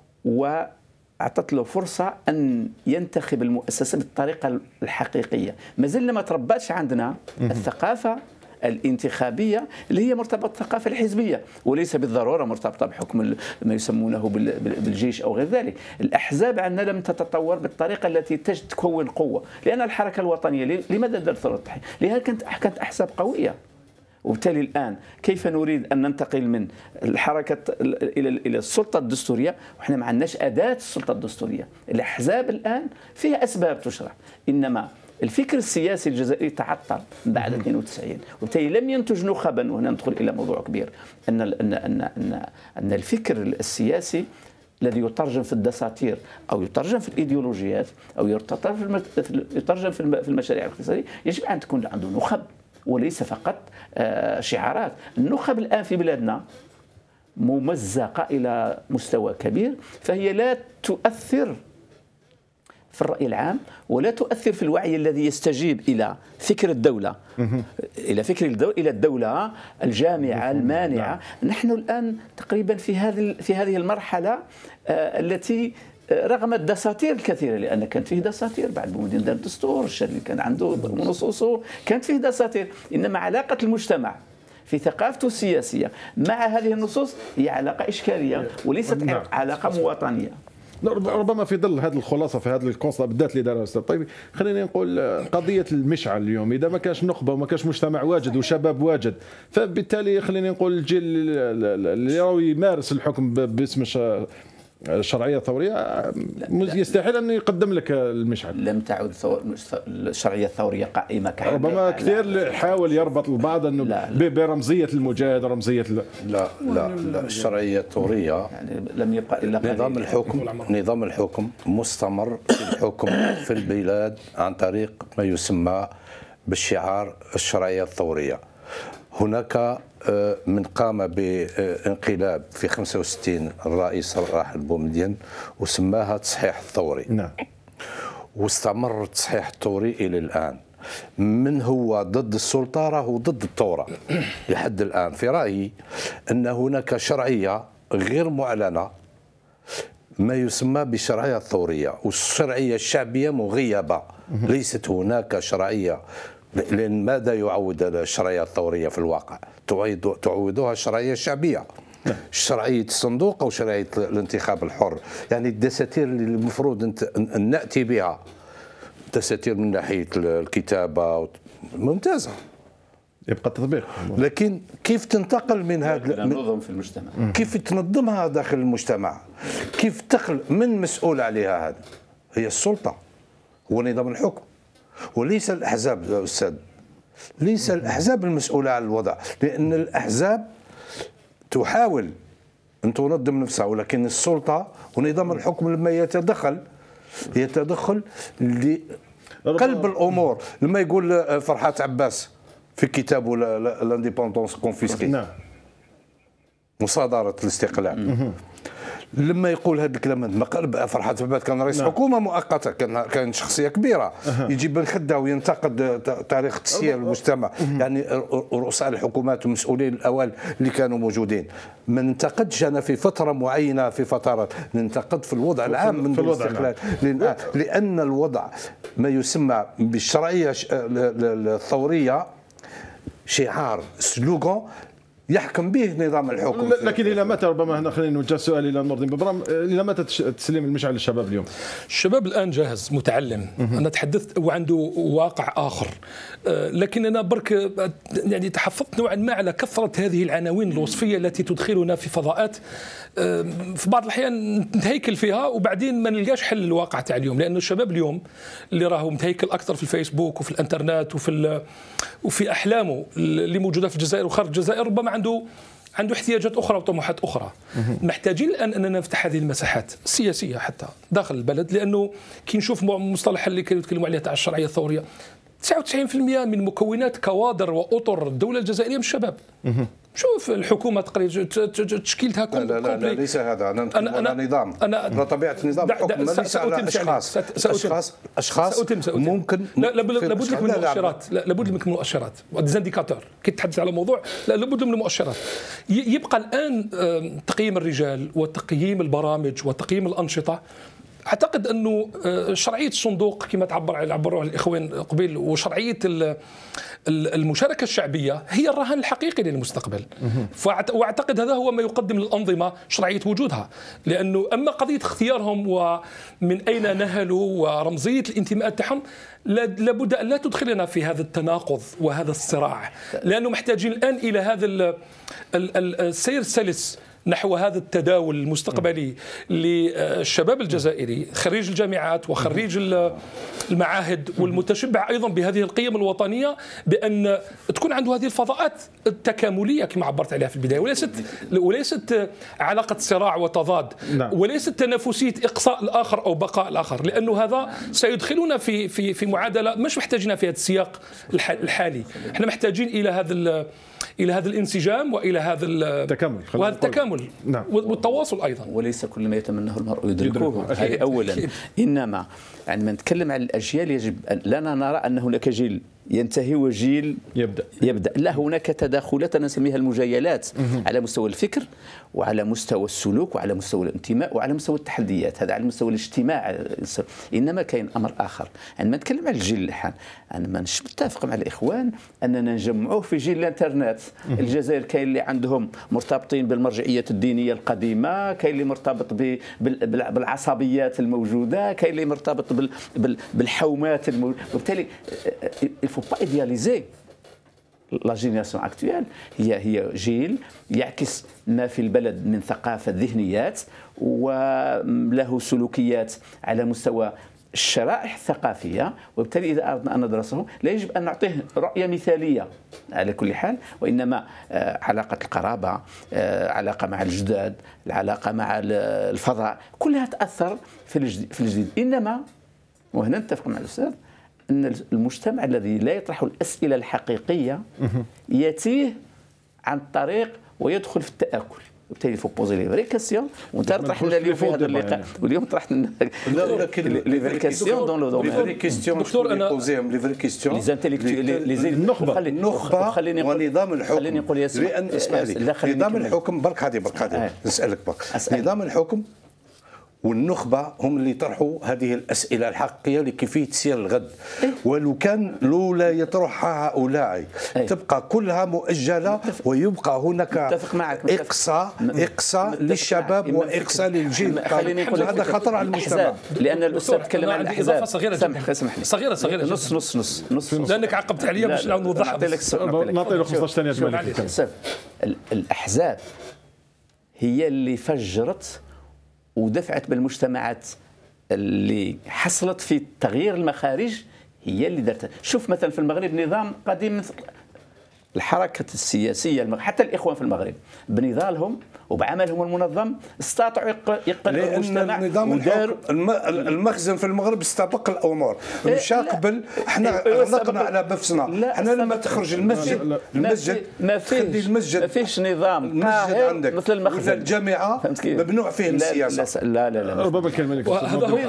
وأعطت له فرصة أن ينتخب المؤسسة بالطريقة الحقيقية. ما زلنا ما تربتش عندنا الثقافة الانتخابية اللي هي مرتبطة بالثقافة الحزبية، وليس بالضرورة مرتبطة بحكم ما يسمونه بالجيش أو غير ذلك. الأحزاب عندنا لم تتطور بالطريقة التي تكون قوة، لأن الحركة الوطنية لماذا دارت ثورة التحرير؟ لأنها كانت أحزاب قوية. وبالتالي الآن كيف نريد أن ننتقل من الحركة إلى السلطة الدستورية وإحنا ما عندناش أداة السلطة الدستورية؟ الأحزاب الآن فيها أسباب تشرح، إنما الفكر السياسي الجزائري تعطل بعد 92، وبالتالي لم ينتج نخبا. وهنا ندخل إلى موضوع كبير، أن الفكر السياسي الذي يترجم في الدساتير أو يترجم في الإيديولوجيات أو يترجم في المشاريع الاقتصادية يجب أن تكون عنده نخب وليس فقط شعارات. النخب الآن في بلادنا ممزقة إلى مستوى كبير، فهي لا تؤثر في الرأي العام ولا تؤثر في الوعي الذي يستجيب إلى فكر الدولة، إلى الدولة الجامعة المانعة. نحن الآن تقريبا في هذه المرحلة التي رغم الدساتير الكثيرة، لأن كان فيه دساتير بعد بومدين دار الدستور، الشيء اللي كان عنده نصوصه كانت فيه دساتير، إنما علاقة المجتمع في ثقافته السياسية مع هذه النصوص هي علاقة إشكالية وليست علاقة مواطنية. ربما في ظل هذه الخلاصه في هذه الكونستا بالذات اللي دارها الاستاذ طيب، خلينا نقول قضيه المشعل اليوم اذا ما كانش نخبه وما كانش مجتمع واجد وشباب واجد، فبالتالي خلينا نقول الجيل اللي راهو يمارس الحكم باسم الشرعيه الثوريه يستحيل ان يقدم لك المشعل. لم تعد الشرعيه الثوريه قائمه ربما كثير حاول يربط البعض انه برمزيه المجاهد رمزيه لا الشرعيه الثوريه يعني لم يبقى الا نظام الحكم مستمر في الحكم في البلاد عن طريق ما يسمى بالشعار الشرعيه الثوريه. هناك من قام بانقلاب في 65 الرئيس الراحل بومدين وسماها تصحيح الثوري. نعم. واستمر التصحيح الثوري الى الان. من هو ضد السلطه راهو ضد الثوره لحد الان. في رايي ان هناك شرعيه غير معلنه ما يسمى بالشرعيه الثوريه، والشرعيه الشعبيه مغيبه. ليست هناك شرعيه. لأن ماذا يعود الشرعية الثورية في الواقع؟ تعودها الشرعية الشعبية، شرعية الصندوق أو شرعية الانتخاب الحر. يعني الدساتير اللي المفروض أن نأتي بها دساتير من ناحية الكتابة ممتازة، يبقى التطبيق. لكن كيف تنتقل من هذا النظم في المجتمع، كيف تنظمها داخل المجتمع، كيف تخل من مسؤول عليها؟ هذا هي السلطة، هو نظام الحكم، وليس الأحزاب يا أستاذ، ليس الأحزاب المسؤولة عن الوضع، لأن الأحزاب تحاول أن تنظم نفسها، ولكن السلطة ونظام الحكم لما يتدخل لقلب الأمور. لما يقول فرحات عباس في كتابه لانديبوندونس كونفيسكي، نعم، مصادرة الاستقلال، لما يقول هذا الكلام، فرحات عباس كان رئيس حكومه مؤقته، كان شخصيه كبيره، يجي بالخده وينتقد تاريخ تسيير المجتمع، يعني رؤساء الحكومات والمسؤولين الاوائل اللي كانوا موجودين. ما ننتقدش انا في فتره معينه، في فترات ننتقد في الوضع العام منذ الاستقلال، لان الوضع ما يسمى بالشرعيه الثوريه شعار، سلوغان يحكم به نظام الحكم. لكن الى متى، ربما هنا خلينا نوجه سؤال الى نور الدين ببرام، الى متى تسليم المشعل للشباب اليوم؟ الشباب الان جاهز متعلم، انا تحدثت وعنده واقع اخر، لكن انا برك يعني تحفظت نوعا ما على كثره هذه العناوين الوصفيه التي تدخلنا في فضاءات في بعض الاحيان نتهيكل فيها وبعدين ما نلقاش حل للواقع تاع اليوم، لانه الشباب اليوم اللي راهو متهيكل اكثر في الفيسبوك وفي الانترنت وفي احلامه اللي موجوده في الجزائر وخارج الجزائر، ربما عنده احتياجات اخرى وطموحات اخرى. محتاجين الان اننا نفتح هذه المساحات السياسيه حتى داخل البلد، لانه كي نشوف مصطلح اللي كانوا يتكلموا عليه تاع الشرعيه الثوريه، 99% من مكونات كوادر واطر الدوله الجزائريه من الشباب. شوف الحكومه تقريبا تشكيلتها لا ليس هذا، انا نتكلم على نظام، على طبيعه نظام الحكم، ليس على اشخاص ممكن. لابد لك من المؤشرات، لابد لك من المؤشرات وديزانديكاتور. كي تتحدث على موضوع لابد من المؤشرات. يبقى الان تقييم الرجال وتقييم البرامج وتقييم الانشطه. اعتقد انه شرعيه الصندوق كما عبروا الاخوان قبل، وشرعيه المشاركه الشعبيه هي الرهان الحقيقي للمستقبل. واعتقد هذا هو ما يقدم للانظمه شرعيه وجودها، لانه اما قضيه اختيارهم ومن اين نهلوا ورمزيه الانتماء تاعهم لابد ان لا تدخلنا في هذا التناقض وهذا الصراع، لانه محتاجين الان الى هذا السير السلس نحو هذا التداول المستقبلي للشباب الجزائري خريج الجامعات وخريج المعاهد والمتشبع أيضا بهذه القيم الوطنية، بأن تكون عنده هذه الفضاءات التكاملية كما عبرت عليها في البداية، وليست علاقة صراع وتضاد، وليست تنافسية إقصاء الآخر أو بقاء الآخر، لأنه هذا سيدخلنا في معادلة مش محتاجين في هذا السياق الحالي. احنا محتاجين إلى هذا الانسجام وإلى هذا التكامل نعم. والتواصل أيضا. وليس كل ما يتمناه المرء يدركه، هذه أولا. إنما عندما نتكلم عن الأجيال يجب لنا نرى أن هناك جيل ينتهي وجيل يبدأ. لا، هناك تداخلات أنا نسميها المجايلات على مستوى الفكر وعلى مستوى السلوك وعلى مستوى الانتماء وعلى مستوى التحديات، هذا على مستوى الاجتماع. إنما كاين أمر آخر عندما نتكلم عن الجيل الحان، أنا ما نش متفق مع الإخوان أننا نجمعوه في جيل الانترنت. الجزائر كاين اللي عندهم مرتبطين بالمرجعيات الدينية القديمة، كاين اللي مرتبط بالعصبيات الموجودة، كاين اللي مرتبط بالحومات وبالتالي il faut pas idéaliser la génération actuelle. هي جيل يعكس ما في البلد من ثقافة ذهنيات وله سلوكيات على مستوى الشرائح الثقافية، وبالتالي إذا أردنا أن ندرسه لا يجب أن نعطيه رؤية مثالية على كل حال، وإنما علاقة القرابة، علاقة مع الجداد، العلاقة مع الفضاء، كلها تأثر في الجديد. إنما وهنا نتفق مع الأستاذ أن المجتمع الذي لا يطرح الأسئلة الحقيقية يتيه عن الطريق ويدخل في التآكل. وبالتالي فو بوزي لي فري كاستيون، وانت طرحت لنا اليوم في هذا اللقاء، واليوم طرحت لنا لي فري كاستيون دون لو دومين. لي فري كاستيون دكتور، انا بوزيهم لي فري كاستيون لي زانتيليكتويل لي النخبه ونظام الحكم. خليني نقول يا سيدي نظام الحكم برك هذه نسالك برك. نظام الحكم والنخبة هم اللي طرحوا هذه الأسئلة الحقيقية لكيفية سير الغد. ولو كان لولا يطرحها هؤلاء تبقى كلها مؤجلة ويبقى هناك إقصاء للشباب وإقصاء للجيل القادم. هذا خطر على المجتمع. لأن الأستاذ تكلم عن الأحزاب. اسمح لي صغيرة نص لأنك عقبت عليا باش نوضحها. نعطي له 15 ثانية. الأحزاب هي اللي فجرت ودفعت بالمجتمعات اللي حصلت في تغيير المخارج، هي اللي درتها. شوف مثلا في المغرب نظام قديم، الحركة السياسية حتى الإخوان في المغرب بنضالهم وبعملهم المنظم استطاعوا يقنعوا المجتمع. النظام المخزن في المغرب استبق الأمور، مشى قبل. احنا غلقنا على نفسنا. احنا لما تخرج المسجد ما فيش نظام قاهر مثل المخزن. الجامعة ممنوع فيه السياسة. لا ربما الكلمة اللي هذا هو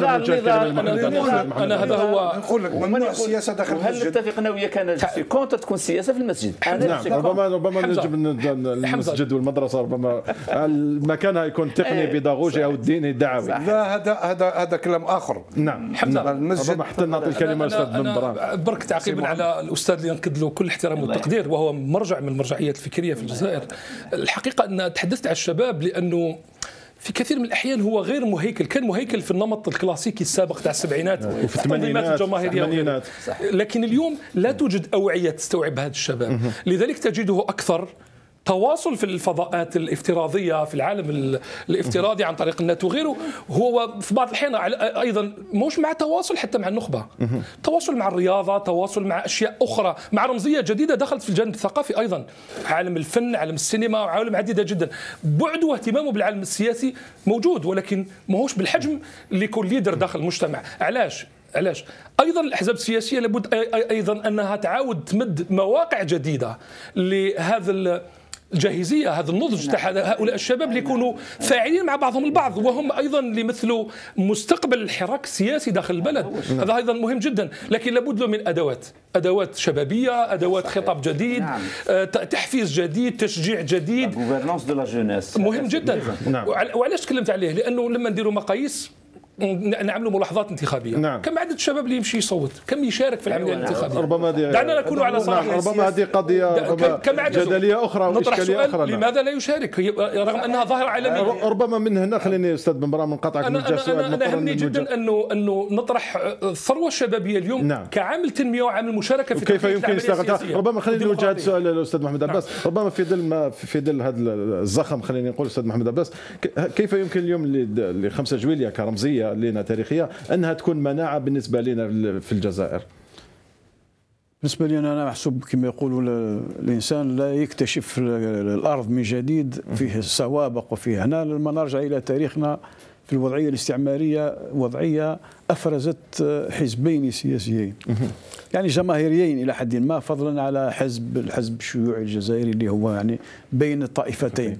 أنا هذا هو نقول لك ممنوع السياسة داخل المسجد. هل نتفق أنا وياك أنا كونت تكون سياسة في المسجد؟ نعم، ربما نجيب المسجد والمدرسة، ربما المكان يكون تقني بيداغوجي او ديني دعوي. لا، هذا كلام اخر. نعم، المسجد. حتى نعطي الكلمه للاستاذ بن برام. برك تعقيبا على الاستاذ اللي نكد له كل الاحترام والتقدير، وهو مرجع من المرجعيات الفكريه في الجزائر. الحقيقه ان تحدثت على الشباب لانه في كثير من الاحيان هو غير مهيكل، كان مهيكل في النمط الكلاسيكي السابق تاع السبعينات وفي الثمانينات الجماهيريه، لكن اليوم لا توجد اوعيه تستوعب هذا الشباب. لذلك تجده اكثر تواصل في الفضاءات الافتراضيه في العالم الافتراضي عن طريق النت وغيره. هو في بعض الاحيان ايضا مش مع تواصل حتى مع النخبه، تواصل مع الرياضه، تواصل مع اشياء اخرى، مع رمزيه جديده دخلت في الجانب الثقافي ايضا، عالم الفن، عالم السينما، وعوالم عديده جدا. بعده واهتمامه بالعالم السياسي موجود، ولكن ماهوش بالحجم اللي يكون ليدر داخل المجتمع. علاش؟ ايضا الاحزاب السياسيه لابد ايضا انها تعاود تمد مواقع جديده لهذا الجاهزيه، هذا النضج تاع هؤلاء الشباب اللي يكونوا فاعلين مع بعضهم البعض، وهم ايضا اللي يمثلوا مستقبل الحراك السياسي داخل البلد. هذا ايضا مهم جدا، لكن لابد له من ادوات شبابيه، ادوات خطاب جديد، تحفيز جديد، تشجيع جديد، مهم جدا. وعلاش تكلمت عليه؟ لانه لما نديروا مقاييس نعملوا ملاحظات انتخابيه. كم عدد الشباب اللي يمشي يصوت؟ كم يشارك في العمليه الانتخابيه؟ ربما دعنا نكون على صراحه. ربما هذه قضيه جدليه اخرى واشكاليه اخرى. لماذا لا يشارك رغم انها ظاهره عالميه؟ ربما من هنا خليني استاذ بن برام نقاطعك. انا يهمني جدا انه نطرح الثروه الشبابيه اليوم كعامل تنميه وعامل مشاركه في كيف يمكن استغلالها. ربما خليني نوجه هذا السؤال للاستاذ محمد عباس. ربما في ظل هذا الزخم خليني نقول استاذ محمد عباس، كيف يمكن اليوم ل 5 جويلية كرمزيه لنا تاريخيه انها تكون مناعه بالنسبه لنا في الجزائر؟ بالنسبه لي انا محسوب كما يقولوا الانسان لا يكتشف الارض من جديد، فيه سوابق وفيه هنا. لما نرجع الى تاريخنا في الوضعيه الاستعماريه، وضعيه افرزت حزبين سياسيين يعني جماهيريين الى حد ما، فضلا على الحزب الشيوعي الجزائري اللي هو يعني بين الطائفتين.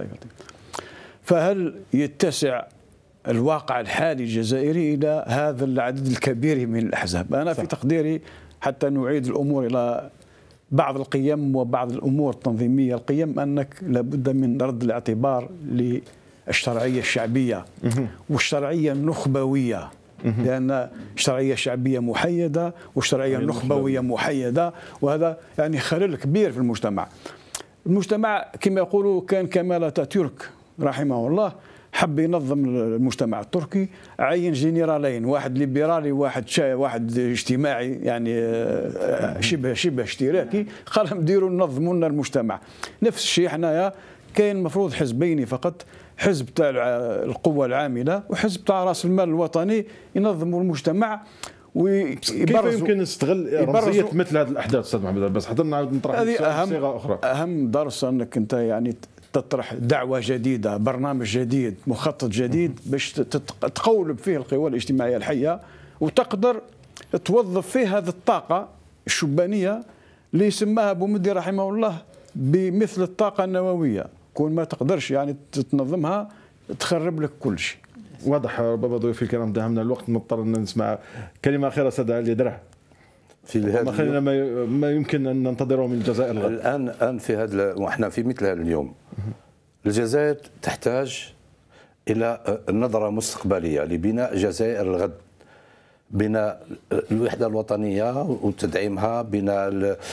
فهل يتسع الواقع الحالي الجزائري إلى هذا العدد الكبير من الأحزاب؟ أنا في تقديري حتى نعيد الأمور إلى بعض القيم وبعض الأمور التنظيمية، القيم أنك لابد من رد الاعتبار للشرعية الشعبية والشرعية النخبوية، لأن الشرعية الشعبية محيدة والشرعية النخبوية محيدة، وهذا يعني خلل كبير في المجتمع. المجتمع كما يقولوا كان كمال أتاتورك رحمه الله حب ينظم المجتمع التركي، عين جنرالين، واحد ليبرالي واحد اجتماعي يعني شبه اشتراكي، قال نديروا ننظموا لنا المجتمع. نفس الشيء حنايا كاين المفروض حزبين فقط، حزب تاع القوة العاملة وحزب تاع راس المال الوطني، ينظموا المجتمع كيف يمكن نستغل رمزية مثل هذه الأحداث أستاذ محمد عباس؟ حتى نعاود نطرح صيغة أخرى. أهم درس أنك أنت يعني تطرح دعوة جديدة، برنامج جديد، مخطط جديد باش تقولب فيه القوى الاجتماعية الحية، وتقدر توظف فيه هذه الطاقة الشبانية اللي سماها بومدي رحمه الله بمثل الطاقة النووية. كون ما تقدرش يعني تنظمها تخرب لك كل شيء. واضح. ربما ضيوفي الكرام داهمنا الوقت، نضطر ان نسمع كلمة أخيرة سيد علي درع في هذا ما خلينا ما يمكن ان ننتظره من الجزائر الغد. الان في هذا واحنا في مثل هذا اليوم الجزائر تحتاج الى نظره مستقبليه لبناء جزائر الغد، بناء الوحده الوطنيه وتدعيمها، بناء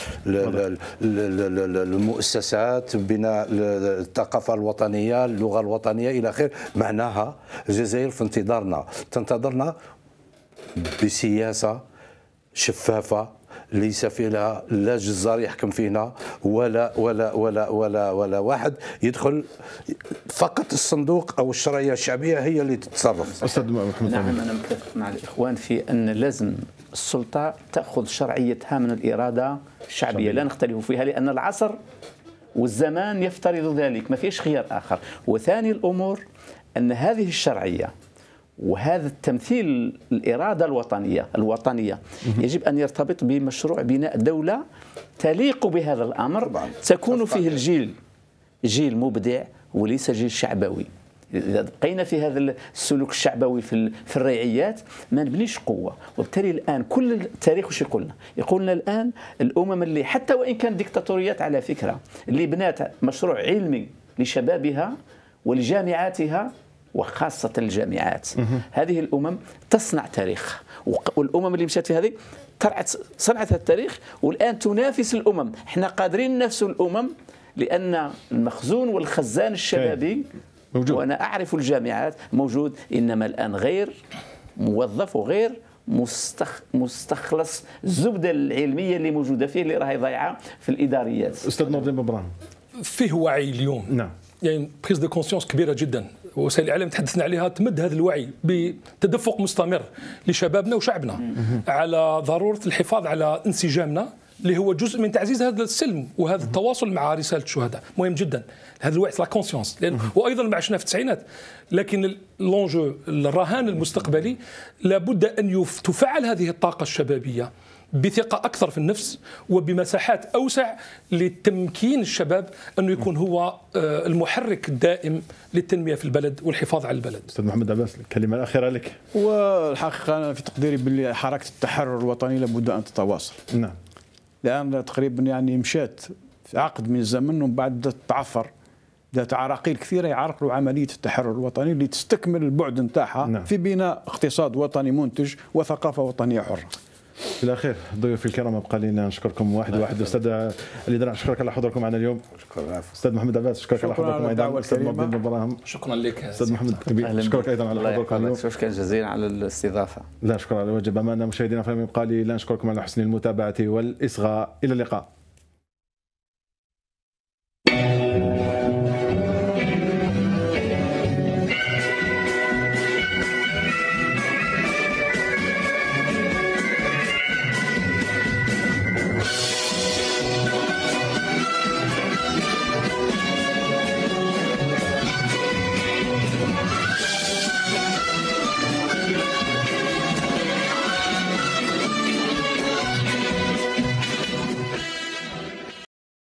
المؤسسات، بناء الثقافه الوطنيه، اللغه الوطنيه الى اخره. معناها الجزائر في انتظارنا، تنتظرنا بسياسه شفافه ليس فيها لا جزار يحكم فينا ولا واحد يدخل، فقط الصندوق او الشرعيه الشعبيه هي اللي تتصرف. استاذ محمد. نعم، انا متفق مع الاخوان في ان لازم السلطه تاخذ شرعيتها من الاراده الشعبيه، لا نختلف فيها، لان العصر والزمان يفترض ذلك، ما فيش خيار اخر. وثاني الامور ان هذه الشرعيه وهذا التمثيل الإرادة الوطنية يجب أن يرتبط بمشروع بناء دولة تليق بهذا الأمر طبعا. تكون فيه الجيل جيل مبدع وليس جيل شعبوي. إذا بقينا في هذا السلوك الشعبوي في الريعيات ما نبنيش قوة. وبالتالي الآن كل التاريخ وش يقولنا الآن الأمم اللي حتى وإن كانت ديكتاتوريات على فكرة اللي بنات مشروع علمي لشبابها ولجامعاتها وخاصة الجامعات، هذه الأمم تصنع تاريخ، والأمم اللي مشات في هذه صنعت التاريخ والآن تنافس الأمم. احنا قادرين ننافسوا الأمم لأن المخزون والخزان الشبابي موجود، وأنا أعرف الجامعات موجود، إنما الآن غير موظف وغير مستخلص الزبدة العلمية اللي موجودة فيه اللي راهي ضايعة في الإداريات. أستاذ نور الدين ببران، فيه وعي اليوم، نعم، يعني بريز دو كونسيونس كبيره جدا، وسائل الاعلام تحدثنا عليها، تمد هذا الوعي بتدفق مستمر لشبابنا وشعبنا على ضروره الحفاظ على انسجامنا اللي هو جزء من تعزيز هذا السلم وهذا التواصل مع رساله الشهداء. مهم جدا هذا الوعي، لا كونسيونس، وايضا ما عشنا في التسعينات، لكن اللونجو الرهان المستقبلي لابد ان تفعل هذه الطاقه الشبابيه بثقة أكثر في النفس وبمساحات أوسع لتمكين الشباب أنه يكون هو المحرك الدائم للتنمية في البلد والحفاظ على البلد. أستاذ محمد عباس، الكلمة الأخيرة لك. والحقيقة أنا في تقديري باللي حركة التحرر الوطني لابد أن تتواصل. نعم. لأن تقريبا يعني مشات في عقد من الزمن ومن بعد تعثر، ذات عراقيل كثيرة يعرقلوا عملية التحرر الوطني اللي تستكمل البعد نتاعها نعم. في بناء اقتصاد وطني منتج وثقافة وطنية حرة. في الاخير ضيوفي الكرام بقى لنا نشكركم واحد. استاذ علي درع، نشكرك على حضوركم معنا اليوم. شكرا. استاذ محمد عباس، نشكرك على حضوركم ايضا. استاذ نور الدين ببران، شكرا لك. استاذ محمد كبير، نشكرك ايضا على حضوركم اليوم. شكرا جزيلا على الاستضافه. لا شكرا على الواجب. امانه مشاهدينا فلم يبقى لي الا نشكركم على حسن المتابعه والاصغاء. الى اللقاء.